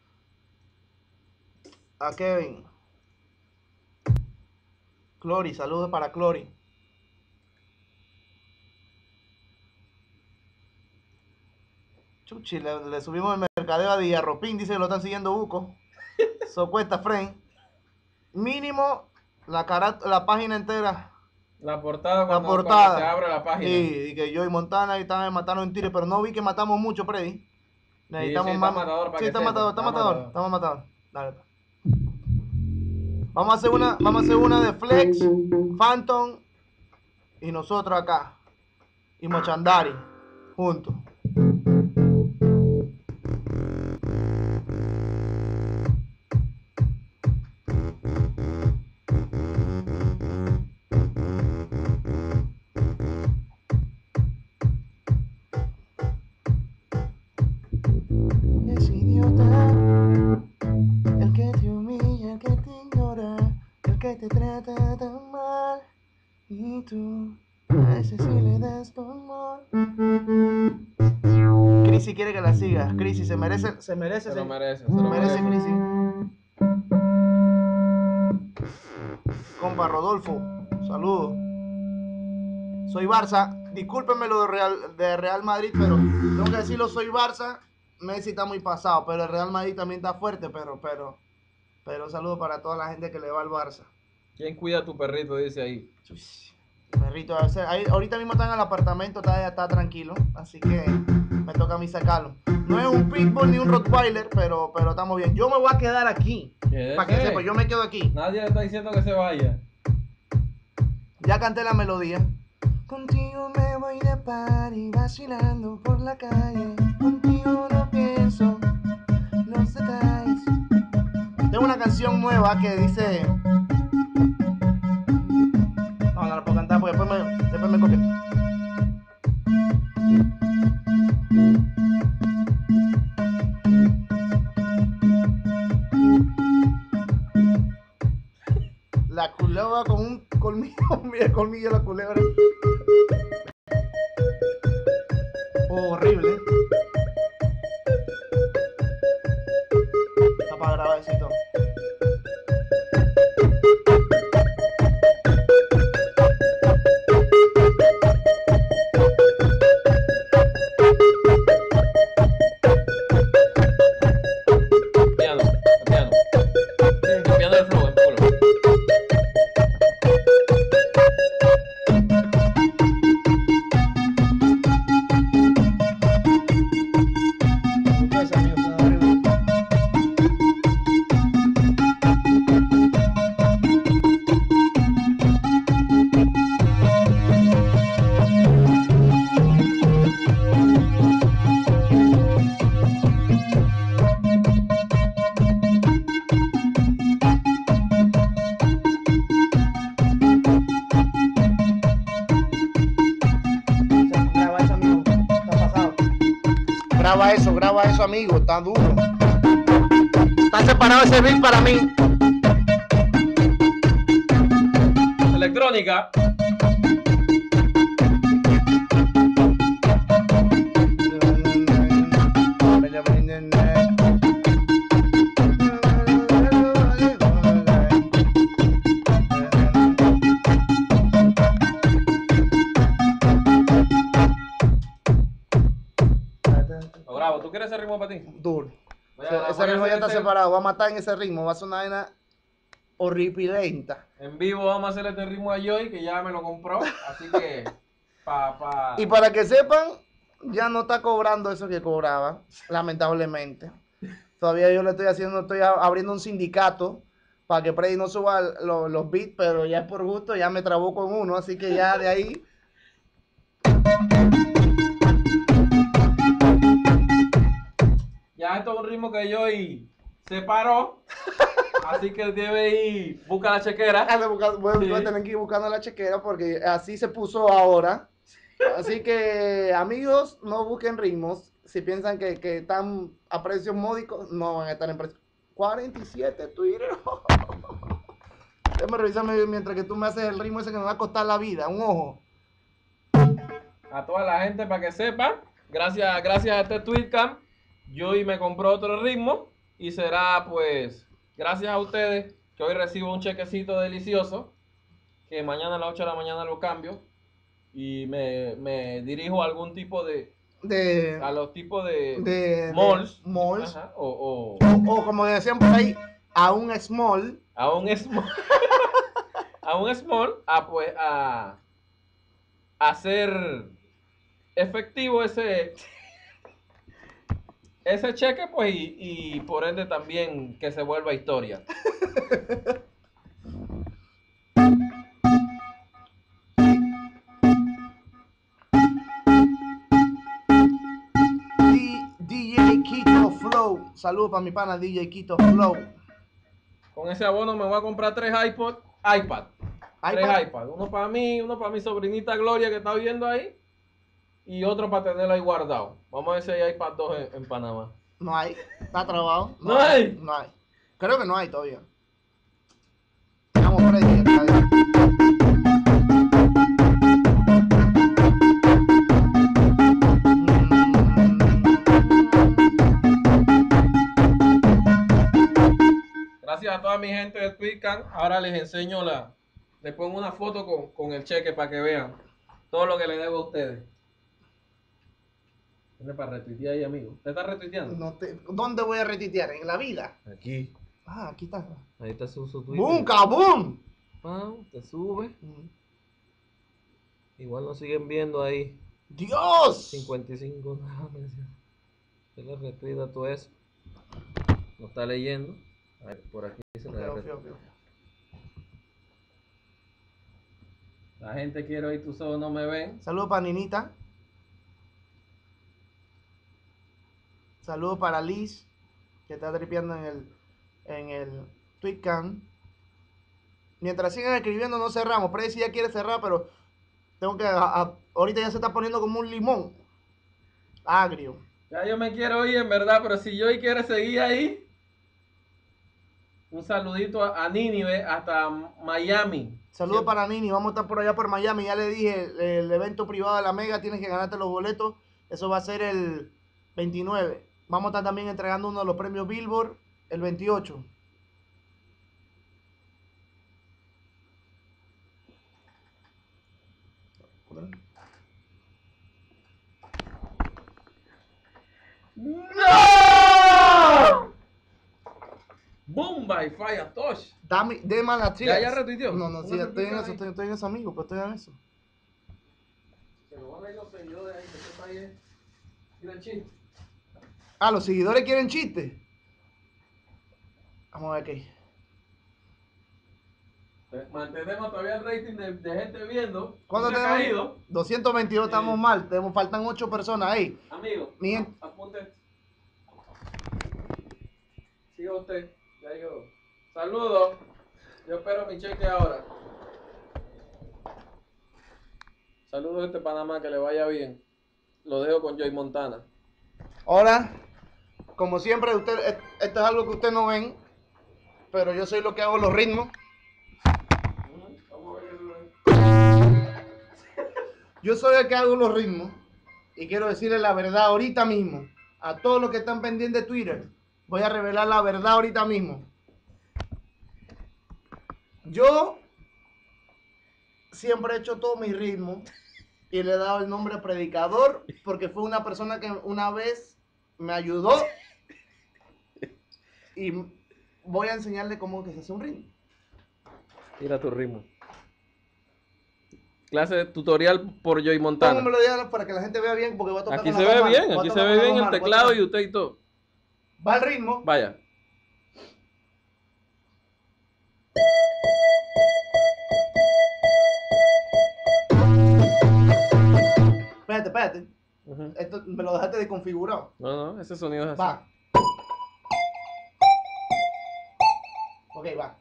A Kevin. Clori, saludos para Clori. Chuchi, le subimos el mercadeo a Villarropín, dice que lo están siguiendo Buco. So cuesta, friend. Mínimo la página entera. La portada, La cuando portada. se abre la página. Sí, y que yo y Montana y estaban matando en tiro, pero no vi que matamos mucho, Freddy. Necesitamos sí, está más. matador para Sí, que está sepa, matador, está estamos matador, matador. estamos matador. Dale, pues. Vamos a hacer una de Flex, Phantom y nosotros acá. Y Mochandari, juntos. Es idiota el que te humilla, el que te ignora, el que te trata tan mal. Y tú a ese sí le das tu amor. Chrissy quiere que la sigas. Chrissy se merece, Se lo merece, se se lo merece merece. Chrissy. Compa Rodolfo, saludos. Soy Barça. Discúlpenme lo de Real Madrid, pero tengo que decirlo, soy Barça. Messi está muy pasado, pero el Real Madrid también está fuerte, pero saludo para toda la gente que le va al Barça. ¿Quién cuida a tu perrito? Dice ahí. Uy, perrito, ahorita mismo está en el apartamento, está tranquilo, así que me toca a mí sacarlo. No es un pitbull ni un rottweiler, pero estamos bien. Yo me voy a quedar aquí, Quédese. para que sepa, yo me quedo aquí. Nadie le está diciendo que se vaya. Ya canté la melodía. Contigo me voy de party, vacilando por la calle. Contigo no pienso los detalles. Tengo una canción nueva que dice. No la puedo cantar porque después me copio. La culebra con un colmillo el colmillo de la culebra. Horrible. Está para grabar eso y todo. Piano, el piano. El piano del flow, el culo. Ustedes, amigos, está horrible. Graba eso, amigo. Está pasado. Graba eso, amigo. Está duro. Está separado ese beat para mí. Electrónica. Lo grabo. ¿Tú quieres ese ritmo para ti? Duro. Voy a Ese ritmo ya hacer está este- separado. Va a matar en ese ritmo. Va a ser una vaina horripilenta. En vivo vamos a hacer este ritmo a Joy, que ya me lo compró. Así que, Y para que sepan, ya no está cobrando eso que cobraba, lamentablemente. Todavía yo le estoy haciendo, abriendo un sindicato para que Freddy no suba los beats, pero ya es por gusto, ya me trabó con uno, así que ya de ahí. ya esto es un ritmo que Joy se paró. Así que debe ir, busca la chequera. Voy a Sí. tener que ir buscando la chequera porque así se puso ahora. Así que, amigos, no busquen ritmos. Si piensan que están a precios módicos, no van a estar en precio. 47 Twitter. Déjame revisarme mientras que tú me haces el ritmo ese que me va a costar la vida. Un ojo. A toda la gente para que sepa, gracias a este Tweetcam, Joy me compró otro ritmo y será pues gracias a ustedes que hoy recibo un chequecito delicioso, que mañana a las 8 de la mañana lo cambio y me dirijo a algún tipo a los tipos de malls, malls. ajá, o O como decían por ahí, a un small. a un small, pues a hacer efectivo ese cheque, pues, y por ende también que se vuelva historia. DJ Quito Flow. Saludos para mi pana DJ Quito Flow. Con ese abono me voy a comprar 3 iPad. 3 iPad. Uno para mí, uno para mi sobrinita Gloria que está viendo ahí. Y otro para tenerlo ahí guardado. Vamos a ver si hay iPad 2 en Panamá. No hay. Está trabado. ¿No hay? No hay. Creo que no hay todavía. Vamos por ahí. Está bien. Gracias a toda mi gente de Tweetcam. Ahora les enseño les pongo una foto con el cheque para que vean todo lo que le debo a ustedes. Tiene para retuitear ahí, amigo. ¿Usted está retuiteando? ¿Dónde voy a retitear? ¿En la vida? Aquí. Ah, aquí está. Ahí está su Twitter. ¡Boom, kaboom! Pam, te sube. Igual nos siguen viendo ahí. ¡Dios! 55. Se le retuita todo eso. No está leyendo. A ver, por aquí se le Ok, retuita. ok. La gente quiere oír tus ojos, no me ven. Saludos para Ninita. Saludos para Liz, que está tripeando en el Tweetcam. Mientras sigan escribiendo, no cerramos. Freddy sí ya quiere cerrar, pero tengo que. Ahorita ya se está poniendo como un limón. Agrio. Ya yo me quiero ir, en verdad, pero si Joy quiere seguir ahí, un saludito a Nínive hasta Miami. Saludos Siempre. para Nini, vamos a estar por allá por Miami. Ya le dije, el evento privado de la Mega, tienes que ganarte los boletos. Eso va a ser el 29. Vamos a estar también entregando uno de los premios Billboard el 28. ¡No! Boom by Fire Touch. Dame la tía. ¿Ya retuiteó? No, no, sí, Una estoy en repita eso, ahí. estoy en eso, amigo, pero estoy en eso. Se lo van a ir los seguidores ahí, que sepa ahí. Mira el chiste. Ah, los seguidores quieren chistes. Vamos a ver qué. Mantenemos todavía el rating de gente viendo. ¿Cuánto No se ha tenemos? caído. 222, estamos Sí. mal. Faltan 8 personas ahí. Amigo, Bien. apunte. Siga usted. Ya llegó. Saludos. Yo espero mi cheque ahora. Saludos desde Panamá, que le vaya bien. Lo dejo con Joy Montana. Ahora, como siempre, esto es algo que ustedes no ven, pero yo soy lo que hago los ritmos. Vamos a ver qué Yo soy el que hago los ritmos y quiero decirles la verdad ahorita mismo. A todos los que están pendientes de Twitter, voy a revelar la verdad ahorita mismo. Yo siempre he hecho todos mis ritmos y le he dado el nombre predicador porque fue una persona que una vez me ayudó y voy a enseñarle cómo que se hace un ritmo. Tira tu ritmo. Clase tutorial por Joy ¿Cómo Montana. me lo digas para que la gente vea bien? Porque voy a tocar Aquí con se las ve dos bien, manos. Voy aquí a se tocar ve con las bien dos el manos, voy a teclado tocar. y usted y todo. Va el ritmo. Vaya. Espérate. Ujú. Esto me lo dejaste desconfigurado. No, ese sonido es así. Va. Ok, va.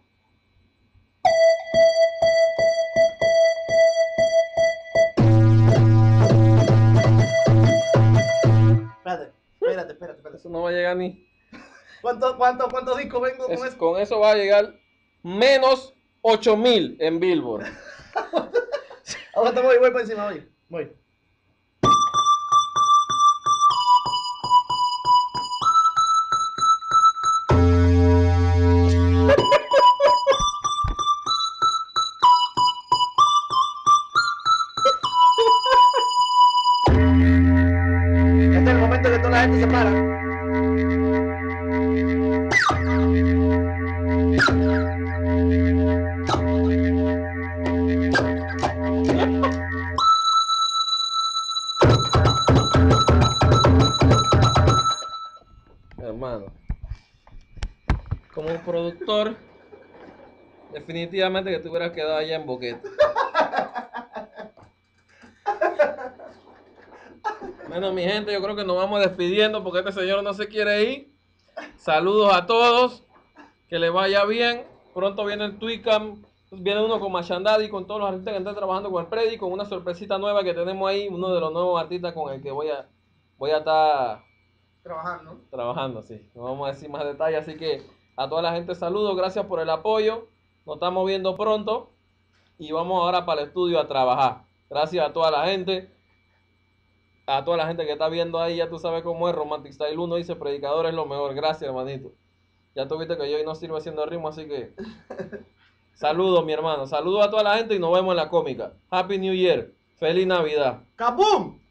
Espérate. Eso no va a llegar ni. ¿Cuántos discos vengo con eso? Con eso va a llegar menos 8000 en Billboard. Aguanta, voy para encima, voy. Este es el momento que toda la gente se para. Hermano. Como productor, definitivamente que te hubieras quedado allá en Boquete. Bueno, mi gente, yo creo que nos vamos despidiendo porque este señor no se quiere ir. Saludos a todos. Que le vaya bien. Pronto viene el Twicam. Viene uno con Machandadi, con todos los artistas que están trabajando con el Predi, con una sorpresita nueva que tenemos ahí. Uno de los nuevos artistas con el que voy a estar trabajando, sí. No vamos a decir más detalles. Así que a toda la gente saludos. Gracias por el apoyo. Nos estamos viendo pronto. Y vamos ahora para el estudio a trabajar. Gracias a toda la gente. A toda la gente que está viendo ahí, ya tú sabes cómo es. Romantic Style 1 dice: predicador es lo mejor. Gracias, hermanito. Ya tú viste que yo hoy no sirvo haciendo ritmo, así que saludos, mi hermano. Saludos a toda la gente y nos vemos en la cómica. Happy New Year. Feliz Navidad. ¡Kabum!